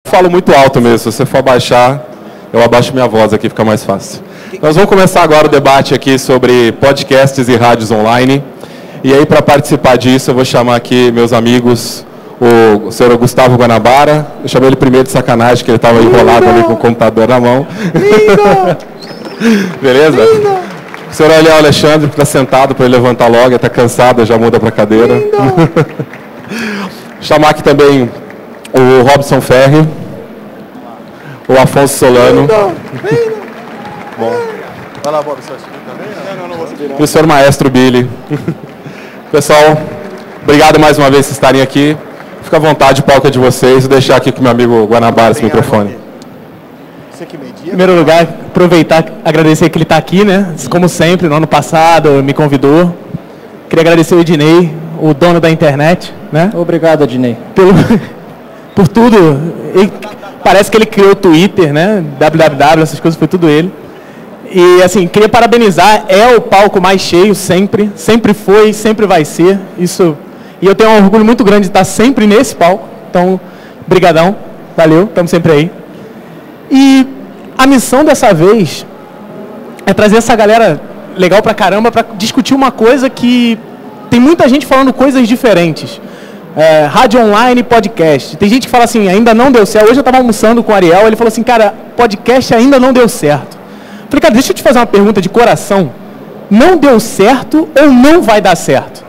falo muito alto mesmo, se você for abaixar, eu abaixo minha voz aqui, fica mais fácil. Nós vamos começar agora o debate aqui sobre podcasts e rádios online. E aí, para participar disso, eu vou chamar aqui meus amigos, o senhor Gustavo Guanabara. Eu chamei ele primeiro de sacanagem, que ele estava enrolado ali com o computador na mão. Beleza? O senhor Ariel Alexandre, que está sentado para ele levantar logo, está cansado, já muda para a cadeira. Chamar aqui também o Robson Ferri, o Afonso Solano. Bom. Vai lá, Bob, você vai subir também? Não vou subir, não. E o senhor Maestro Billy. Pessoal, obrigado mais uma vez por estarem aqui. Fica à vontade, o palco é de vocês. Vou deixar aqui com o meu amigo Guanabara esse microfone. Em primeiro lugar, aproveitar, agradecer que ele está aqui, né? Como sempre, no ano passado, me convidou. Queria agradecer o Ednei, o dono da internet, né? Obrigado, Ednei. Por tudo. Parece que ele criou o Twitter, né? www, essas coisas, foi tudo ele. E, assim, queria parabenizar. É o palco mais cheio, sempre. Sempre foi, sempre vai ser. Isso. E eu tenho um orgulho muito grande de estar sempre nesse palco. Então, brigadão. Valeu, estamos sempre aí. E a missão dessa vez é trazer essa galera legal pra caramba para discutir uma coisa que tem muita gente falando coisas diferentes. Rádio online, podcast. Tem gente que fala assim, ainda não deu certo. Hoje eu estava almoçando com o Ariel, ele falou assim, cara, podcast ainda não deu certo. Eu falei, cara, deixa eu te fazer uma pergunta de coração. Não deu certo ou não vai dar certo?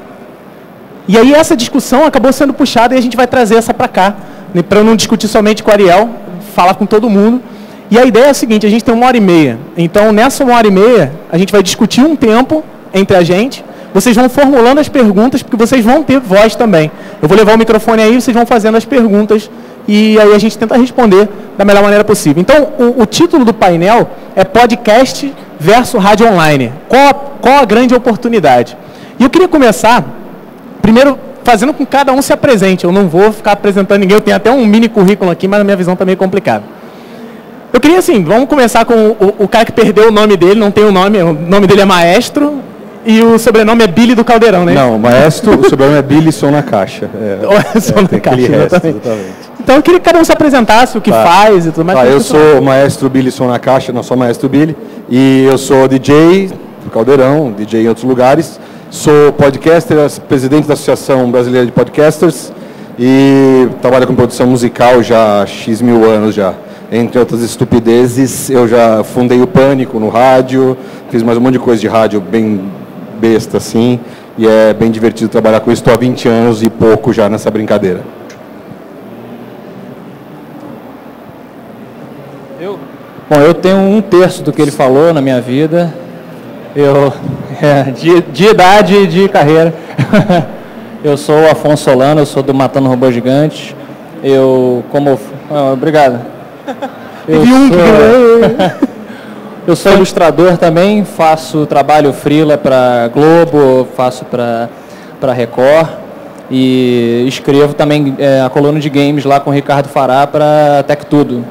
E aí essa discussão acabou sendo puxada e a gente vai trazer essa para cá, né, para eu não discutir somente com o Ariel, falar com todo mundo. E a ideia é a seguinte, a gente tem 1h30. Então, nessa 1h30, a gente vai discutir um tempo entre a gente. Vocês vão formulando as perguntas, porque vocês vão ter voz também. Eu vou levar o microfone aí, vocês vão fazendo as perguntas e aí a gente tenta responder da melhor maneira possível. Então, o título do painel é Podcast versus Rádio Online. Qual a grande oportunidade? E eu queria começar, primeiro, fazendo com que cada um se apresente. Eu não vou ficar apresentando ninguém, eu tenho até um mini currículo aqui, mas a minha visão está meio complicada. Eu queria, assim, vamos começar com o cara que perdeu o nome dele, não tem o nome dele é Maestro, e o sobrenome é Billy do Caldeirão, né? Não, Maestro, o sobrenome é Billy Som na Caixa. Som na Caixa, exatamente. Então eu queria que cada um se apresentasse, o que faz e tudo mais. Eu sou o Maestro Billy Som na Caixa, não sou Maestro Billy, e eu sou DJ do Caldeirão, DJ em outros lugares, sou podcaster, presidente da Associação Brasileira de Podcasters, e trabalho com produção musical já há X mil anos já. Entre outras estupidezes, eu já fundei o Pânico no rádio, fiz mais um monte de coisa de rádio bem besta assim, e é bem divertido trabalhar com isso. Estou há 20 anos e pouco já nessa brincadeira. Bom, eu tenho 1/3 do que ele falou na minha vida. De idade e de carreira. Eu sou o Afonso Solano, eu sou do Matando Robô Gigante. Obrigado. Eu sou ilustrador também, faço trabalho freela para Globo, faço para Record e escrevo também a coluna de games lá com o Ricardo Fará para Tech Tudo.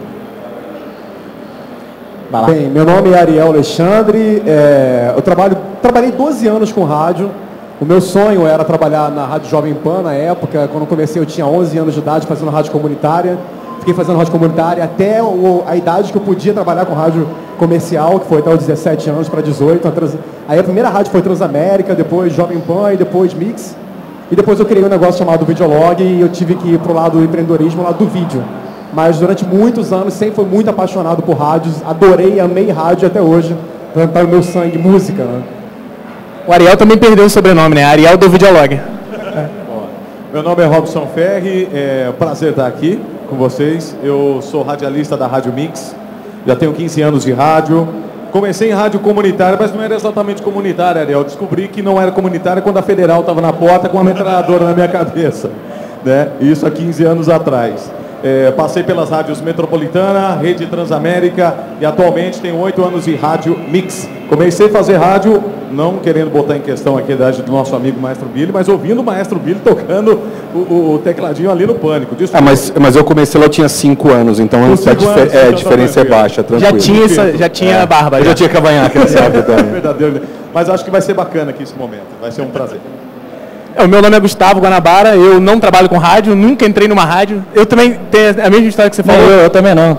Bem, meu nome é Ariel Alexandre, eu trabalhei 12 anos com rádio. O meu sonho era trabalhar na Rádio Jovem Pan na época. Quando eu comecei eu tinha 11 anos de idade fazendo rádio comunitária. Fiquei fazendo rádio comunitária até a idade que eu podia trabalhar com rádio comercial, que foi até os 17 anos para 18. Aí a primeira rádio foi Transamérica, depois Jovem Pan e depois Mix. E depois eu criei um negócio chamado Videolog e eu tive que ir para o lado do empreendedorismo, lado do vídeo. Mas durante muitos anos sempre fui muito apaixonado por rádios, adorei, amei rádio até hoje. Tá no meu sangue, música, né? O Ariel também perdeu o sobrenome, né? Ariel do Videolog. Meu nome é Robson Ferri, é um prazer estar aqui com vocês. Eu sou radialista da Rádio Mix, já tenho 15 anos de rádio. Comecei em rádio comunitária, mas não era exatamente comunitária, Ariel. Descobri que não era comunitária quando a Federal estava na porta com uma metralhadora na minha cabeça, né? Isso há 15 anos atrás. Passei pelas rádios Metropolitana, Rede Transamérica e atualmente tenho 8 anos de rádio Mix. Comecei a fazer rádio, não querendo botar em questão aqui a idade do nosso amigo Maestro Billy, mas ouvindo o Maestro Billy tocando o tecladinho ali no Pânico. Mas eu comecei lá, eu tinha 5 anos, então a diferença é baixa, tranquilo. Já tinha barba. Eu já tinha cavanhaque nessa época também. Verdadeiro. Mas acho que vai ser bacana aqui esse momento, vai ser um prazer. O meu nome é Gustavo Guanabara, eu não trabalho com rádio, nunca entrei numa rádio. Eu também tenho a mesma história que você falou. Eu também não.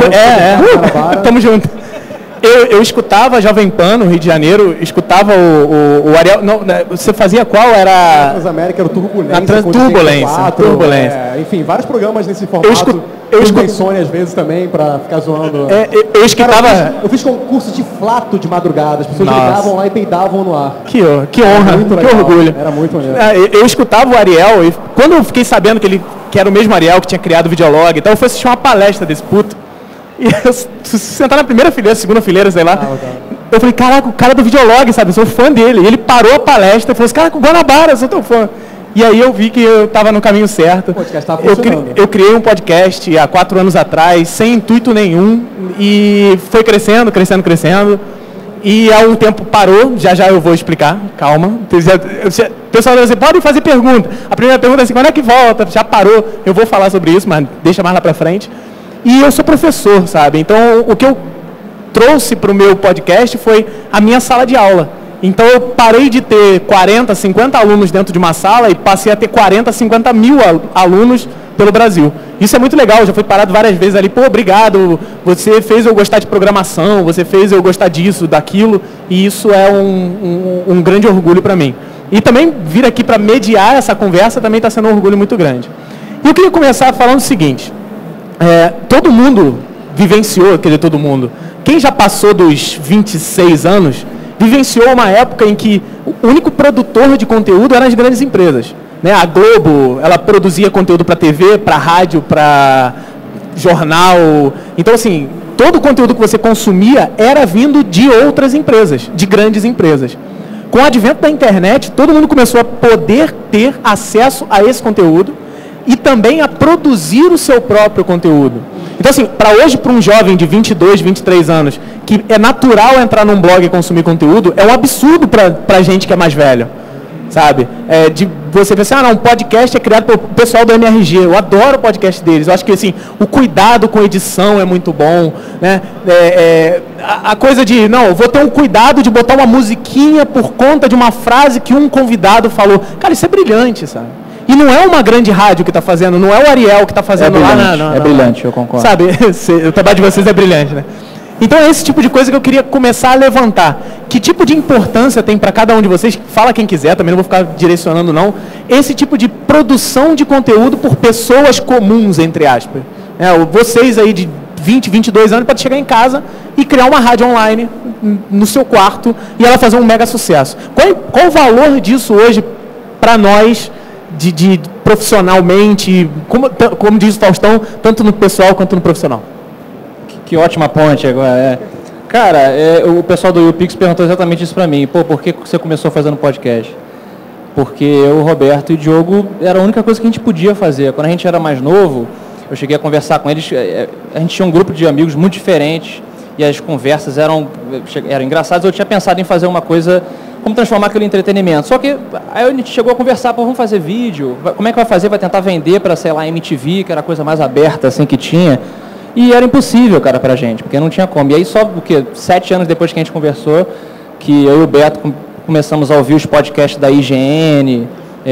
Tamo junto. Eu escutava a Jovem Pan no Rio de Janeiro, escutava o Ariel. Não, você fazia qual? Era. A Transamérica era o Turbulência. Turbulência. Enfim, vários programas nesse formato. Eu Insônia às vezes também, pra ficar zoando. Eu escutava. Cara, eu fiz concurso de flato de madrugada, as pessoas ligavam lá e peidavam no ar. Que honra, que orgulho. Era muito maneiro. Eu escutava o Ariel, e quando eu fiquei sabendo que era o mesmo Ariel que tinha criado o Videolog, então eu fui assistir uma palestra desse puto. E eu, se sentar na primeira fileira, segunda fileira, sei lá, eu falei, caraca, o cara do Videolog, sabe, eu sou fã dele. E ele parou a palestra e falou assim, caraca, o Guanabara, eu sou teu fã. E aí eu vi que eu estava no caminho certo. O podcast estava funcionando. Eu criei um podcast há 4 anos atrás, sem intuito nenhum, e foi crescendo. E há um tempo parou, já eu vou explicar, calma. O pessoal vai dizer, podem fazer pergunta. A primeira pergunta é assim, quando é que volta? Já parou, eu vou falar sobre isso, mas deixa mais lá pra frente. E eu sou professor, sabe? Então, o que eu trouxe para o meu podcast foi a minha sala de aula. Então, eu parei de ter 40, 50 alunos dentro de uma sala e passei a ter 40, 50 mil alunos pelo Brasil. Isso é muito legal, já fui parado várias vezes ali, pô, obrigado, você fez eu gostar de programação, você fez eu gostar disso, daquilo, e isso é um grande orgulho para mim. E também vir aqui para mediar essa conversa também está sendo um orgulho muito grande. E eu queria começar falando o seguinte, todo mundo vivenciou, quer dizer, todo mundo, quem já passou dos 26 anos, vivenciou uma época em que o único produtor de conteúdo eram as grandes empresas. Né? A Globo, ela produzia conteúdo para TV, para rádio, para jornal. Então, assim, todo o conteúdo que você consumia era vindo de outras empresas, de grandes empresas. Com o advento da internet, todo mundo começou a poder ter acesso a esse conteúdo e também a produzir o seu próprio conteúdo. Então, assim, para hoje, para um jovem de 22, 23 anos, que é natural entrar num blog e consumir conteúdo, é um absurdo para a gente que é mais velho, sabe? De você pensar, um podcast é criado pelo pessoal do MRG, eu adoro o podcast deles, eu acho que, assim, o cuidado com edição é muito bom, né? A coisa de, eu vou ter um cuidado de botar uma musiquinha por conta de uma frase que um convidado falou. Cara, isso é brilhante, sabe? E não é uma grande rádio que está fazendo, não é o Ariel que está fazendo lá. É brilhante, eu concordo. Sabe, o trabalho de vocês é brilhante, né? Então é esse tipo de coisa que eu queria começar a levantar. Que tipo de importância tem para cada um de vocês? Fala quem quiser, também não vou ficar direcionando não. Esse tipo de produção de conteúdo por pessoas comuns, entre aspas. Vocês aí de 20, 22 anos podem chegar em e criar uma rádio online no seu quarto e ela fazer um mega sucesso. Qual o valor disso hoje para nós, de profissionalmente, como diz o Faustão, tanto no pessoal quanto no profissional? Que ótima ponte agora. Cara, o pessoal do YouPix perguntou exatamente isso pra mim. Pô, por que você começou fazendo podcast? Porque eu, o Roberto e o Diogo, era a única coisa que a gente podia fazer. Quando a gente era mais novo, eu cheguei a conversar com eles, a gente tinha um grupo de amigos muito diferentes e as conversas eram engraçadas. Eu tinha pensado em fazer uma coisa, como transformar aquilo em entretenimento. Só que aí a gente chegou a conversar, vamos fazer vídeo, como é que vai fazer? Vai tentar vender para, sei lá, MTV, que era a coisa mais aberta assim que tinha. E era impossível, cara, pra gente, porque não tinha como. E aí só, 7 anos depois que a gente conversou, que eu e o Beto começamos a ouvir os podcasts da IGN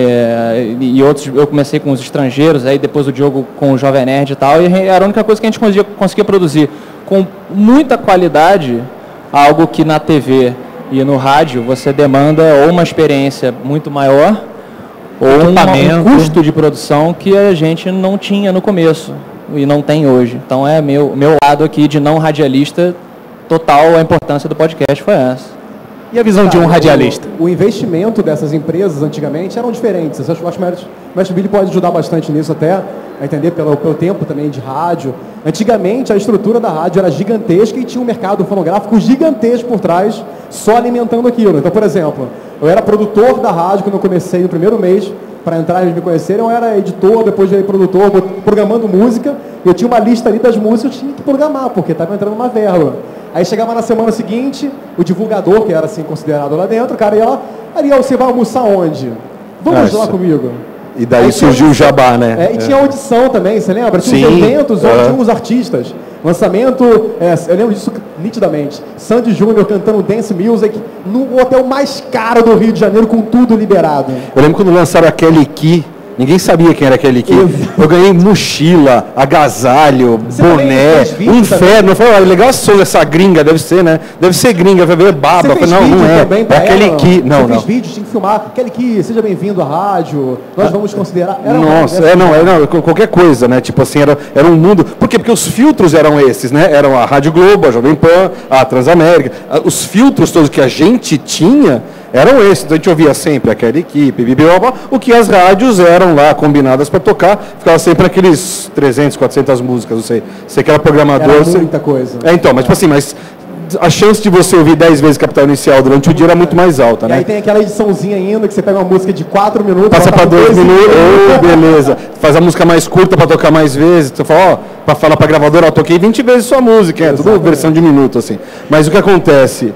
e outros, eu comecei com os estrangeiros, aí depois o Diogo com o Jovem Nerd e tal, e era a única coisa que a gente conseguia produzir com muita qualidade, algo que na TV e no rádio você demanda ou uma experiência muito maior ou um custo de produção que a gente não tinha no começo e não tem hoje. Então meu lado aqui de não radialista, total, a importância do podcast foi essa. E a visão de um radialista? O investimento dessas empresas antigamente eram diferentes. Eu acho que o Mestre Billy pode ajudar bastante nisso até, a entender pelo tempo também de rádio. Antigamente a estrutura da rádio era gigantesca e tinha um mercado fonográfico gigantesco por trás, só alimentando aquilo. Então, por exemplo, eu era produtor da rádio quando eu comecei no primeiro mês. Para entrar, eles me conheceram, eu era editor, depois virei produtor, programando música, eu tinha uma lista ali das músicas, eu tinha que programar, porque estava entrando uma verba. Aí chegava na semana seguinte, o divulgador, que era assim considerado lá dentro, o cara ia lá, Ariel, você vai almoçar onde? Vamos lá comigo. E daí surgiu o jabá, né? E tinha audição também, você lembra? Tinha os eventos onde tinham os artistas. Lançamento, eu lembro disso nitidamente. Sandy Júnior cantando Dance Music no hotel mais caro do Rio de Janeiro, com tudo liberado. Eu lembro quando lançaram a Kelly Key, ninguém sabia quem era a Kelly Key. Eu ganhei mochila, agasalho, boné, um inferno. Eu falei, legal essa gringa, deve ser, né? Deve ser gringa, vai ver baba. Eu falei, não é. É a Kelly Key. Não, Você fez vídeo, tinha que filmar. Kelly Key, seja bem-vindo à rádio. Nós vamos considerar. Nossa, qualquer coisa, né? Tipo assim, era um mundo. Por quê? Porque os filtros eram esses, né? Eram a Rádio Globo, a Jovem Pan, a Transamérica. Os filtros todos que a gente tinha eram esses. Então a gente ouvia sempre aquela equipe, o que as rádios eram lá combinadas para tocar, ficava sempre aqueles 300, 400 músicas, não sei. Você que era programador. Era muita coisa. Então, mas tipo assim, a chance de você ouvir 10 vezes Capital Inicial durante o dia era muito mais alta, né? E aí tem aquela ediçãozinha ainda, que você pega uma música de 4 minutos... Passa para 2 minutos, beleza. Faz a música mais curta para tocar mais vezes. Você fala, para falar para a gravadora, eu toquei 20 vezes sua música, tudo versão de minuto, assim. Mas o que acontece...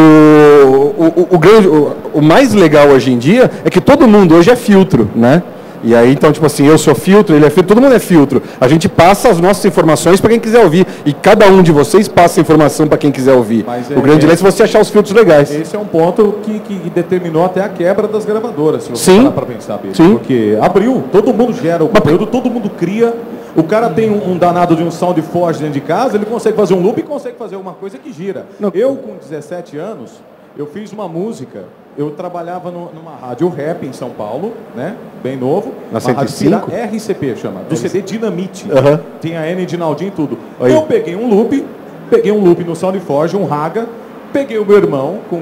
O mais legal hoje em dia é que todo mundo hoje é filtro, né? E aí, então, tipo assim, eu sou filtro, ele é filtro, todo mundo é filtro. A gente passa as nossas informações para quem quiser ouvir. E cada um de vocês passa a informação para quem quiser ouvir. O grande lance é você achar os filtros legais. Esse é um ponto que determinou até a quebra das gravadoras, se você parar para pensar, Pedro. Sim. Porque abriu, todo mundo gera o conteúdo, todo mundo cria. O cara tem um danado de um SoundForge dentro de casa, ele consegue fazer um loop e consegue fazer uma coisa que gira. Eu, com 17 anos, eu fiz uma música. Eu trabalhava numa rádio rap em São Paulo, né? Bem novo. Na 105? RCP chama, do CD Dinamite. Uhum. Tem a N de Naldinho e tudo. Aí. Eu peguei um loop no SoundForge, um Raga. Peguei o meu irmão, com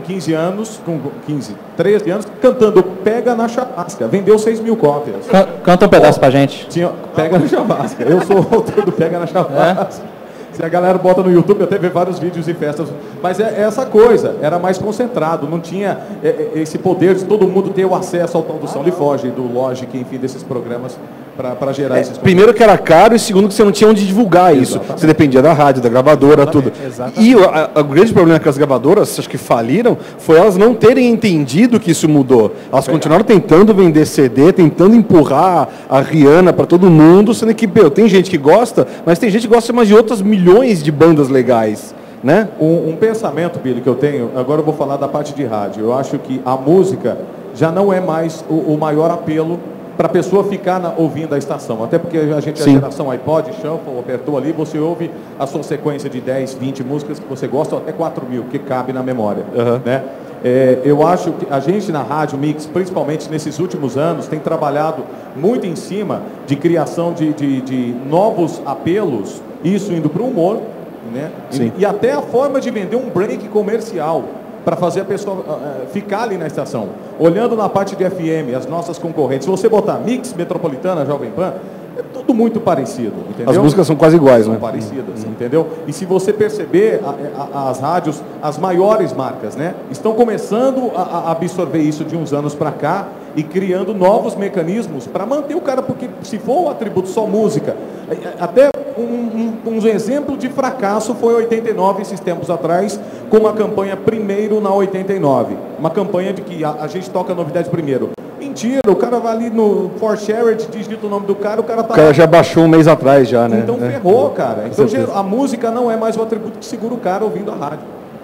13 anos, cantando Pega na Chavasca. Vendeu 6 mil cópias. Canta um pedaço pra gente. Pega na Chavasca. Eu sou o autor do Pega na Chavasca. Se a galera bota no YouTube, até vê vários vídeos e festas. Mas é essa coisa, era mais concentrado, não tinha esse poder de todo mundo ter o acesso ao tal do SoundForge, do Logic, enfim, desses programas para gerar esses primeiro que era caro e segundo que você não tinha onde divulgar isso. Você dependia da rádio, da gravadora, tudo. E o grande problema que as gravadoras, acho que faliram, foi elas não terem entendido que isso mudou. Elas continuaram tentando vender CD, tentando empurrar a Rihanna para todo mundo, sendo que, tem gente que gosta, mas tem gente que gosta mais de outras milhões de bandas legais. Né? Um pensamento, Billy, que eu tenho, agora eu vou falar da parte de rádio. Eu acho que a música já não é mais o maior apelo para a pessoa ficar ouvindo a estação. Até porque a gente é a geração iPod, shuffle, apertou ali, você ouve a sua sequência de 10, 20 músicas que você gosta, ou até 4.000, que cabe na memória. Né? Eu acho que a gente na Rádio Mix, principalmente nesses últimos anos, tem trabalhado muito em cima de criação de novos apelos, isso indo para o humor, né? E até a forma de vender um break comercial para fazer a pessoa ficar ali na estação. Olhando na parte de FM, as nossas concorrentes, se você botar Mix, Metropolitana, Jovem Pan, é tudo muito parecido, entendeu? As músicas são quase iguais, são né? parecidas, entendeu? E se você perceber, as rádios, as maiores marcas, né, estão começando a absorver isso de uns anos para cá e criando novos mecanismos para manter o cara, porque se for o atributo só música, até um exemplo de fracasso foi 89, esses tempos atrás, com uma campanha primeiro na 89. Uma campanha de que a gente toca a novidade primeiro. Mentira, o cara vai ali no For Shared, digita o nome do cara, o cara tá... O cara já baixou um mês atrás já, né? Então ferrou, cara. Então a música não é mais o atributo que segura o cara ouvindo a rádio.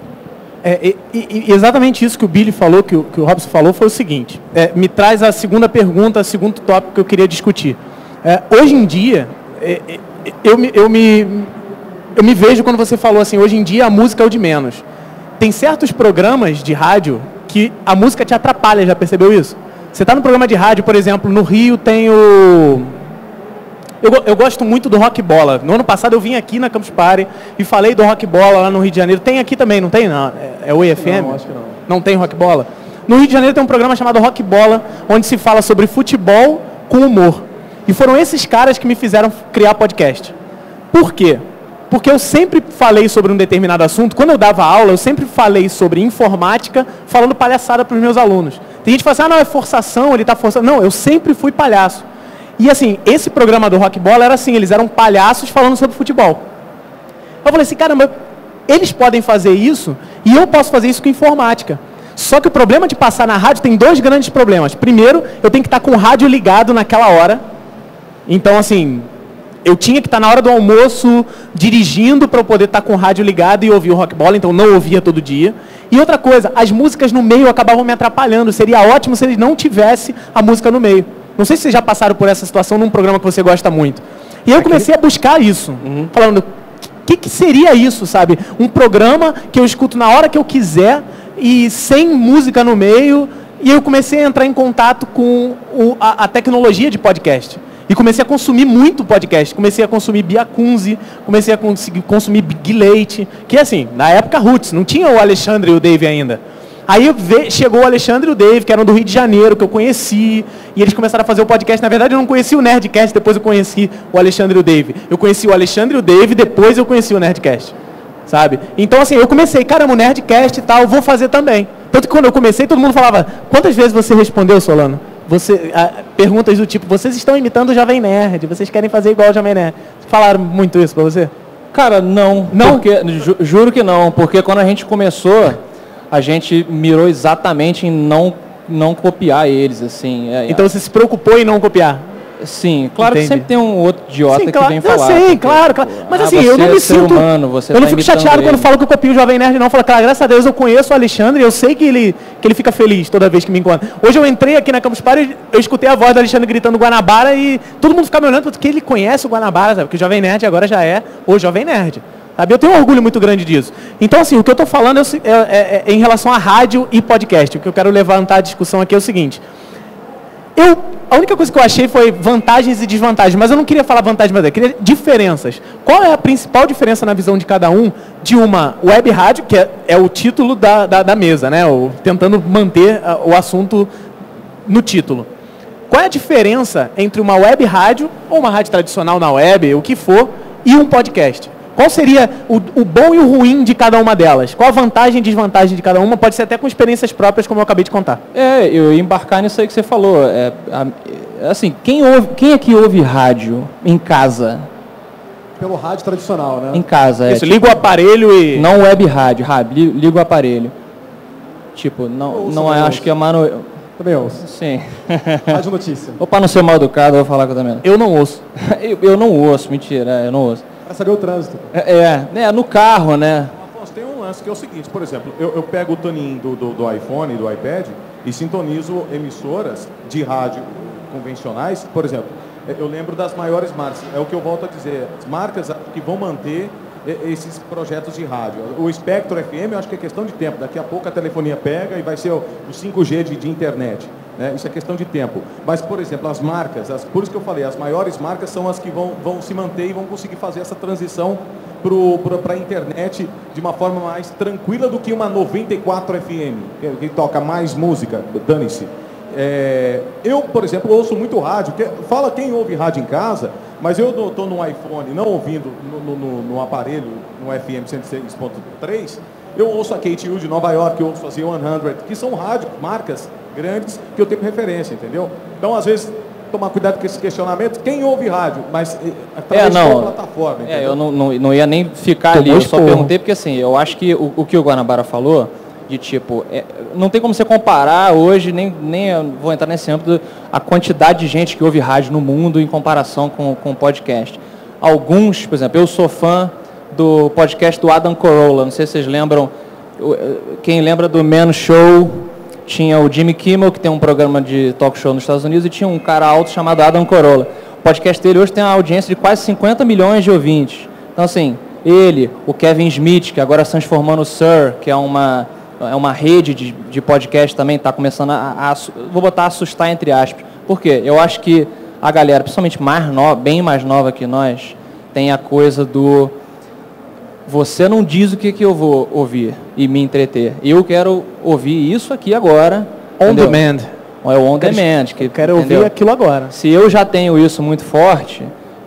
E exatamente isso que o Billy falou, que o Robson falou, foi o seguinte. Me traz a segunda pergunta, o segundo tópico que eu queria discutir. Hoje em dia, eu me vejo quando você falou assim, hoje em dia a música é o de menos. Tem certos programas de rádio que a música te atrapalha, já percebeu isso? Você está no programa de rádio, por exemplo, no Rio tem o... Eu gosto muito do Rock Bola. No ano passado eu vim aqui na Campus Party e falei do Rock Bola lá no Rio de Janeiro. Tem aqui também, não tem? Não. É o EFM? Não, acho que não. Não tem Rock Bola? No Rio de Janeiro tem um programa chamado Rock Bola, onde se fala sobre futebol com humor. E foram esses caras que me fizeram criar podcast. Por quê? Porque eu sempre falei sobre um determinado assunto. Quando eu dava aula, eu sempre falei sobre informática, falando palhaçada para os meus alunos. Tem gente que fala assim, não, é forçação, ele está forçando. Não, eu sempre fui palhaço. E assim, esse programa do Rock Bola era assim, eles eram palhaços falando sobre futebol. Eu falei assim, caramba, eles podem fazer isso e eu posso fazer isso com informática. Só que o problema de passar na rádio tem dois grandes problemas. Primeiro, eu tenho que estar com o rádio ligado naquela hora. Então, assim, eu tinha que estar na hora do almoço dirigindo para eu poder estar com o rádio ligado e ouvir o Rock Bola, então não ouvia todo dia. E outra coisa, as músicas no meio acabavam me atrapalhando. Seria ótimo se ele não tivesse a música no meio. Não sei se vocês já passaram por essa situação num programa que você gosta muito. E eu comecei a buscar isso, falando, o que seria isso, sabe? Um programa que eu escuto na hora que eu quiser e sem música no meio. E eu comecei a entrar em contato com a tecnologia de podcast. E comecei a consumir muito podcast. Comecei a consumir Bia Kunze, comecei a consumir Big Leite, que assim, na época roots, não tinha o Alexandre e o Dave ainda. Aí chegou o Alexandre e o Dave, que eram do Rio de Janeiro, que eu conheci, e eles começaram a fazer o podcast. Na verdade, eu não conheci o Nerdcast, depois eu conheci o Alexandre e o Dave. Eu conheci o Alexandre e o Dave, depois eu conheci o Nerdcast, sabe? Então, assim, eu comecei, caramba, o Nerdcast e tal, eu vou fazer também. Tanto que quando eu comecei, todo mundo falava, quantas vezes você respondeu, Solano? Perguntas do tipo, vocês estão imitando o Jovem Nerd, vocês querem fazer igual o Jovem Nerd. Falaram muito isso pra você? Cara, não. Porque, juro que não, porque quando a gente começou, a gente mirou exatamente em não copiar eles, assim. Então você se preocupou em não copiar? Sim, claro. Entendi. Que sempre tem um outro idiota que vem falar. Sim, claro. Mas assim, eu não me sinto... Humano, eu não fico chateado quando falo que eu copio o Jovem Nerd, não. Eu falo, cara, graças a Deus eu conheço o Alexandre e eu sei que ele fica feliz toda vez que me encontra. Hoje eu entrei aqui na Campus Party, eu escutei a voz do Alexandre gritando Guanabara e todo mundo ficava me olhando porque ele conhece o Guanabara, sabe? Porque o Jovem Nerd agora já é o Jovem Nerd. Sabe? Eu tenho um orgulho muito grande disso. Então, assim, o que eu estou falando é em relação a rádio e podcast. O que eu quero levantar a discussão aqui é o seguinte. A única coisa que eu achei foi vantagens e desvantagens, mas eu não queria falar vantagens, mas eu queria diferenças. Qual é a principal diferença na visão de cada um de uma web rádio, que é o título da mesa, né? Tentando manter o assunto no título. Qual é a diferença entre uma web rádio, ou uma rádio tradicional na web, o que for, e um podcast? Qual seria o bom e o ruim de cada uma delas? Qual a vantagem e desvantagem de cada uma? Pode ser até com experiências próprias, como eu acabei de contar. Eu ia embarcar nisso aí que você falou. Assim, quem aqui ouve rádio em casa? Pelo rádio tradicional, né? Em casa, Isso, liga o aparelho e... Não web rádio, liga o aparelho. Tipo, acho que a Manu... Também ouço. Sim. Rádio Notícia. Ou para não ser mal educado, eu vou falar com eu também. Eu não ouço. eu não ouço, mentira, eu não ouço. Para saber o trânsito. No carro, né? Afonso, tem um lance que é o seguinte, por exemplo, eu pego o tuning do iPhone, do iPad e sintonizo emissoras de rádio convencionais, por exemplo, eu lembro das maiores marcas, é o que eu volto a dizer, as marcas que vão manter esses projetos de rádio. O Spectro FM, eu acho que é questão de tempo, daqui a pouco a telefonia pega e vai ser o 5G de internet. Isso é questão de tempo. Mas, por exemplo, as marcas, por isso que eu falei, as maiores marcas são as que vão se manter e vão conseguir fazer essa transição para a internet de uma forma mais tranquila do que uma 94 FM, que toca mais música, dane-se. Eu, por exemplo, ouço muito rádio. Fala quem ouve rádio em casa, mas eu estou no iPhone, não ouvindo no aparelho, no FM 106.3, eu ouço a KTU de Nova York, eu ouço a Z100, que são rádios, marcas grandes que eu tenho referência, entendeu? Então, às vezes, tomar cuidado com esse questionamento. Quem ouve rádio, mas através de uma plataforma, entendeu? Eu não ia nem ficar ali, eu só perguntei porque, assim, eu acho que o que o Guanabara falou, de tipo, não tem como você comparar hoje, nem vou entrar nesse âmbito, a quantidade de gente que ouve rádio no mundo em comparação com o podcast. Alguns, por exemplo, eu sou fã do podcast do Adam Carolla, não sei se vocês lembram, quem lembra do Man Show, tinha o Jimmy Kimmel, que tem um programa de talk show nos Estados Unidos, e tinha um cara alto chamado Adam Carolla. O podcast dele hoje tem uma audiência de quase 50 milhões de ouvintes. Então, assim, ele, o Kevin Smith, que agora se transformou no Sir, que é uma rede de podcast também, está começando vou botar assustar entre aspas. Por quê? Eu acho que a galera, principalmente bem mais nova que nós, tem a coisa do... Você não diz o que eu vou ouvir e me entreter. Eu quero ouvir isso aqui agora. On demand. É o on demand. Eu quero ouvir aquilo agora. Se eu já tenho isso muito forte,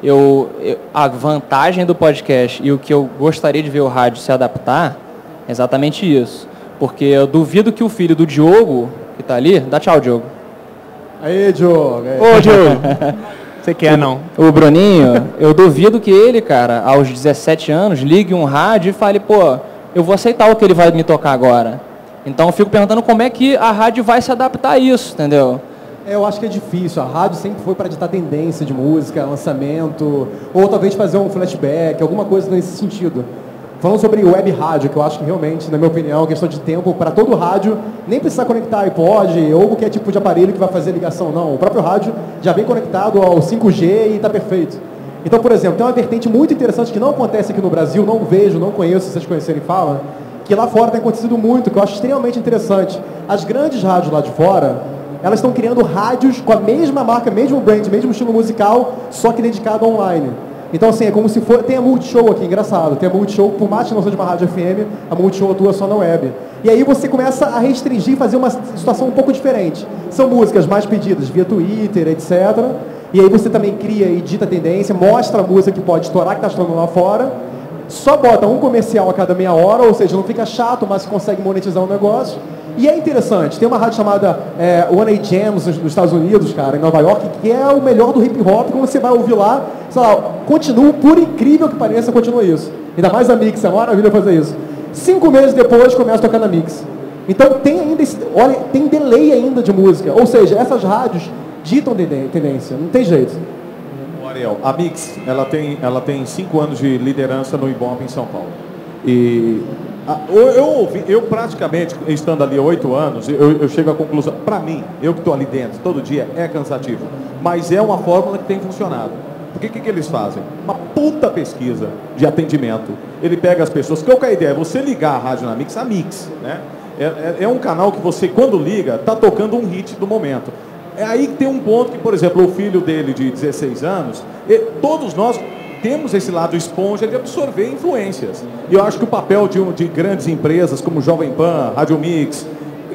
a vantagem do podcast e o que eu gostaria de ver o rádio se adaptar é exatamente isso. Porque eu duvido que o filho do Diogo, que está ali... Dá tchau, Diogo. Aí, Diogo. Ô, Diogo. Você quer, não? O Bruninho, eu duvido que ele, cara, aos 17 anos, ligue um rádio e fale, pô, eu vou aceitar o que ele vai me tocar agora. Então eu fico perguntando como é que a rádio vai se adaptar a isso, entendeu? Eu acho que é difícil. A rádio sempre foi para ditar tendência de música, lançamento, ou talvez fazer um flashback, alguma coisa nesse sentido. Falando sobre web rádio, que eu acho que realmente, na minha opinião, é questão de tempo para todo rádio, nem precisar conectar iPod ou qualquer tipo de aparelho que vai fazer ligação, não. O próprio rádio já vem conectado ao 5G e está perfeito. Então, por exemplo, tem uma vertente muito interessante que não acontece aqui no Brasil, não vejo, não conheço, se vocês conhecerem, fala, que lá fora tem acontecido muito, que eu acho extremamente interessante. As grandes rádios lá de fora, elas estão criando rádios com a mesma marca, mesmo brand, mesmo estilo musical, só que dedicado online. Então, assim, é como se for... Tem a Multishow aqui, engraçado. Tem a Multishow, por mais que não seja de uma rádio FM, a Multishow atua só na web. E aí você começa a restringir e fazer uma situação um pouco diferente. São músicas mais pedidas via Twitter, etc. E aí você também cria e dita tendência, mostra a música que pode estourar, que está estourando lá fora. Só bota um comercial a cada meia hora, ou seja, não fica chato, mas consegue monetizar o negócio. E é interessante, tem uma rádio chamada One A Jams nos Estados Unidos, cara, em Nova York, que é o melhor do hip hop, como você vai ouvir lá, sei lá, continua, por incrível que pareça, continua isso. Ainda mais a Mix, é uma maravilha fazer isso. 5 meses depois, começa a tocar na Mix. Então tem ainda esse, olha, tem delay ainda de música, ou seja, essas rádios ditam tendência, não tem jeito. Ariel, a Mix, ela tem 5 anos de liderança no Ibope em São Paulo. E eu praticamente, estando ali há 8 anos, eu chego à conclusão, para mim, eu que estou ali dentro, todo dia, é cansativo. Mas é uma fórmula que tem funcionado. Porque o que eles fazem? Uma puta pesquisa de atendimento. Ele pega as pessoas, qual que é a ideia? Você ligar a rádio na Mix, a Mix, né? É um canal que você, quando liga, está tocando um hit do momento. É aí que tem um ponto que, por exemplo, o filho dele de 16 anos, todos nós temos esse lado esponja de absorver influências. E eu acho que o papel de grandes empresas como Jovem Pan, Rádio Mix,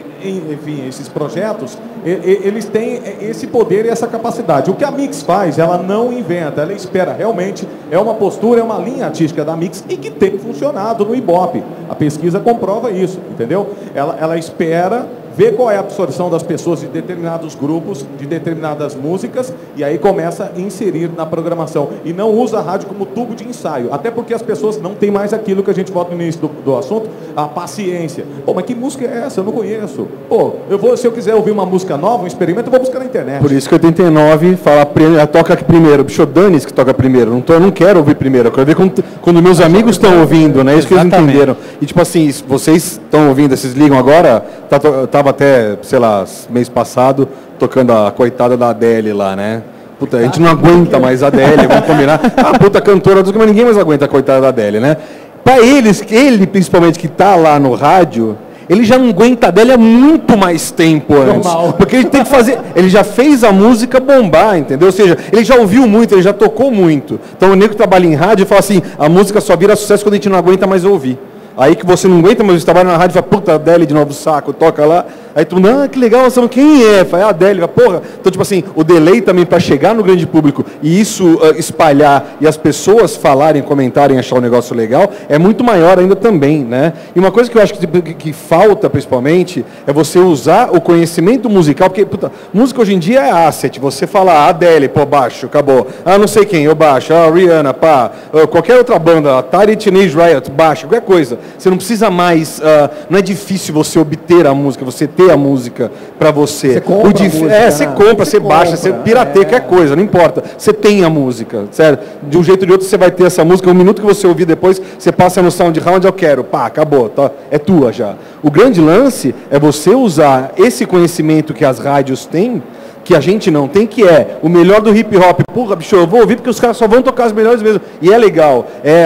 enfim, esses projetos, eles têm esse poder e essa capacidade. O que a Mix faz, ela não inventa, ela espera realmente, é uma postura, é uma linha artística da Mix e que tem funcionado no Ibope. A pesquisa comprova isso, entendeu? Ela espera ver qual é a absorção das pessoas de determinados grupos, de determinadas músicas, e aí começa a inserir na programação. E não usa a rádio como tubo de ensaio, até porque as pessoas não têm mais aquilo que a gente volta no início do assunto, a paciência. Pô, mas que música é essa? Eu não conheço. Pô, se eu quiser ouvir uma música nova, um experimento, eu vou buscar na internet. Por isso que 89 fala, toca aqui primeiro. Bicho, Danis que toca primeiro. Eu não quero ouvir primeiro, eu quero ver quando meus amigos estão ouvindo, né? Isso que eles entenderam. E tipo assim, vocês estão ouvindo, vocês ligam agora, tava até, sei lá, mês passado, tocando a coitada da Adele lá, né? Puta, a gente não aguenta mais a Adele, vamos combinar. A puta cantora, mas ninguém mais aguenta a coitada da Adele, né? Para eles, ele principalmente que tá lá no rádio, ele já não aguenta a Adele há muito mais tempo antes. Normal. Porque ele tem que fazer, ele já fez a música bombar, entendeu? Ou seja, ele já ouviu muito, ele já tocou muito. Então o nego que trabalha em rádio fala assim, a música só vira sucesso quando a gente não aguenta mais ouvir. Aí que você não aguenta, mas você trabalha na rádio e fala, puta, Adele de novo saco, toca lá. Aí tu, que legal, você não, quem é? Fala, a Adele, porra. Então, tipo assim, o delay também para chegar no grande público e isso espalhar e as pessoas falarem, comentarem, achar um negócio legal, é muito maior ainda também, né? E uma coisa que eu acho que falta, principalmente, é você usar o conhecimento musical, porque, puta, música hoje em dia é asset. Você fala, Adele, pô, baixo, acabou. Não sei quem, eu baixo. Rihanna, pá. Qualquer outra banda, Atari Teenage Riot, baixo, qualquer coisa. Você não precisa mais, não é difícil você obter a música, você ter a música para você. Você compra a música, você compra, você baixa, você pirateia, qualquer coisa, não importa. Você tem a música, certo? De um jeito ou de outro você vai ter essa música, um minuto que você ouvir depois, você passa no SoundHound, eu quero, pá, acabou, tá, é tua já. O grande lance é você usar esse conhecimento que as rádios têm, que a gente não tem, que é o melhor do hip hop. Porra, bicho, eu vou ouvir porque os caras só vão tocar as melhores mesmo. E é legal. É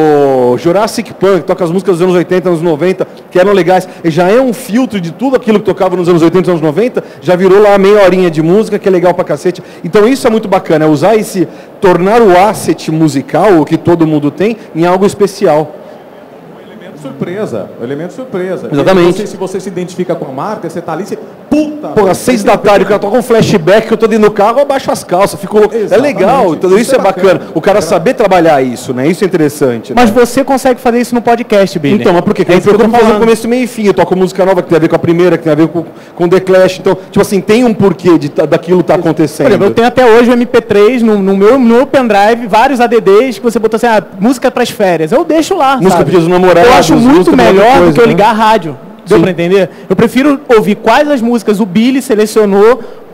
o Jurassic Punk, toca as músicas dos anos 80, anos 90, que eram legais. E já é um filtro de tudo aquilo que tocava nos anos 80, anos 90, já virou lá meia horinha de música, que é legal pra cacete. Então isso é muito bacana, é usar tornar o asset musical, o que todo mundo tem, em algo especial. Surpresa, o elemento surpresa. Exatamente. Se você se identifica com a marca, você tá ali, você... Puta! Pô, às 6 da tarde, o cara toca um flashback que eu tô dentro do carro, eu baixo as calças, fico louco. É legal, tudo isso é bacana. O cara saber trabalhar isso, né? Isso é interessante. Mas né? você consegue fazer isso no podcast, Billy. Então, mas por quê? Porque eu preocupo fazendo começo, meio e fim. Eu toco música nova que tem a ver com a primeira, que tem a ver com The Clash. Então, tipo assim, tem um porquê daquilo tá acontecendo. Por exemplo, eu tenho até hoje o MP3 no meu pendrive, vários ADDs que você botou assim, música pras férias. Eu deixo lá, música para os namorados. Eu acho muito melhor do que eu ligar a rádio. Deu Sim. pra entender? Eu prefiro ouvir quais as músicas o Billy selecionou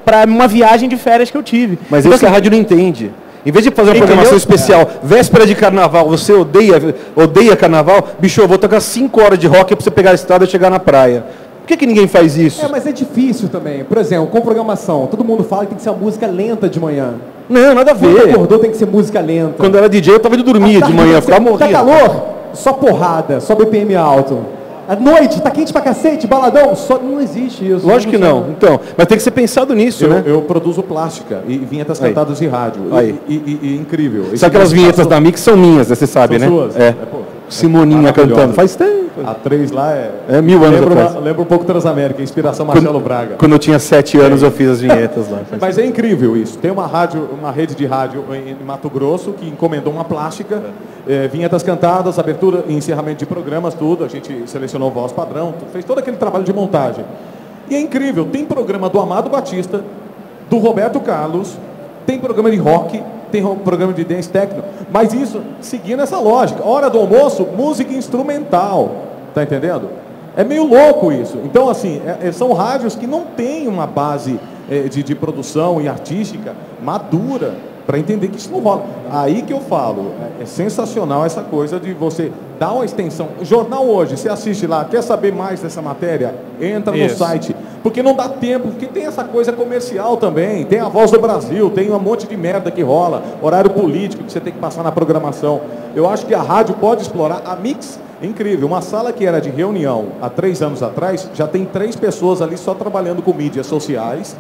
para uma viagem de férias que eu tive. Mas então, isso que a rádio não entende. Em vez de fazer uma programação especial, véspera de carnaval, você odeia carnaval, bicho, eu vou tocar 5 horas de rock para você pegar a estrada e chegar na praia. Por que ninguém faz isso? Mas é difícil também. Por exemplo, com programação, todo mundo fala que tem que ser uma música lenta de manhã. Não, nada a ver. Quando acordou tem que ser música lenta. Quando eu era DJ, eu tava indo dormir de manhã, ficava morrendo. Tá calor? Só porrada, só BPM alto. À noite, tá quente pra cacete, baladão? Só não existe isso. Lógico que não. Então, mas tem que ser pensado nisso, né? Eu produzo plástica e vinhetas cantadas de rádio. E incrível. Só aquelas vinhetas da Mix são minhas, você sabe, né? Suas. Simoninha cantando. Faz tempo. A 3 lá é 1000 anos atrás. Lembra um pouco Transamérica, inspiração Marcelo Braga. Quando eu tinha 7 anos eu fiz as vinhetas lá. Mas é incrível isso. Tem uma rede de rádio em Mato Grosso que encomendou uma plástica, vinhetas cantadas, abertura e encerramento de programas, tudo. A gente selecionou voz padrão, fez todo aquele trabalho de montagem. E é incrível. Tem programa do Amado Batista, do Roberto Carlos, tem programa de rock, tem programa de dance techno, mas isso seguindo essa lógica. Hora do almoço, música instrumental, tá entendendo? É meio louco isso. Então, assim, são rádios que não têm uma base de produção e artística madura para entender que isso não rola. Aí que eu falo, é sensacional essa coisa de você dar uma extensão. O jornal hoje, você assiste lá, quer saber mais dessa matéria? Entra no site. Porque não dá tempo, porque tem essa coisa comercial também, tem a Voz do Brasil, tem um monte de merda que rola, horário político que você tem que passar na programação. Eu acho que a rádio pode explorar. A Mix, incrível, uma sala que era de reunião há 3 anos atrás, já tem 3 pessoas ali só trabalhando com mídias sociais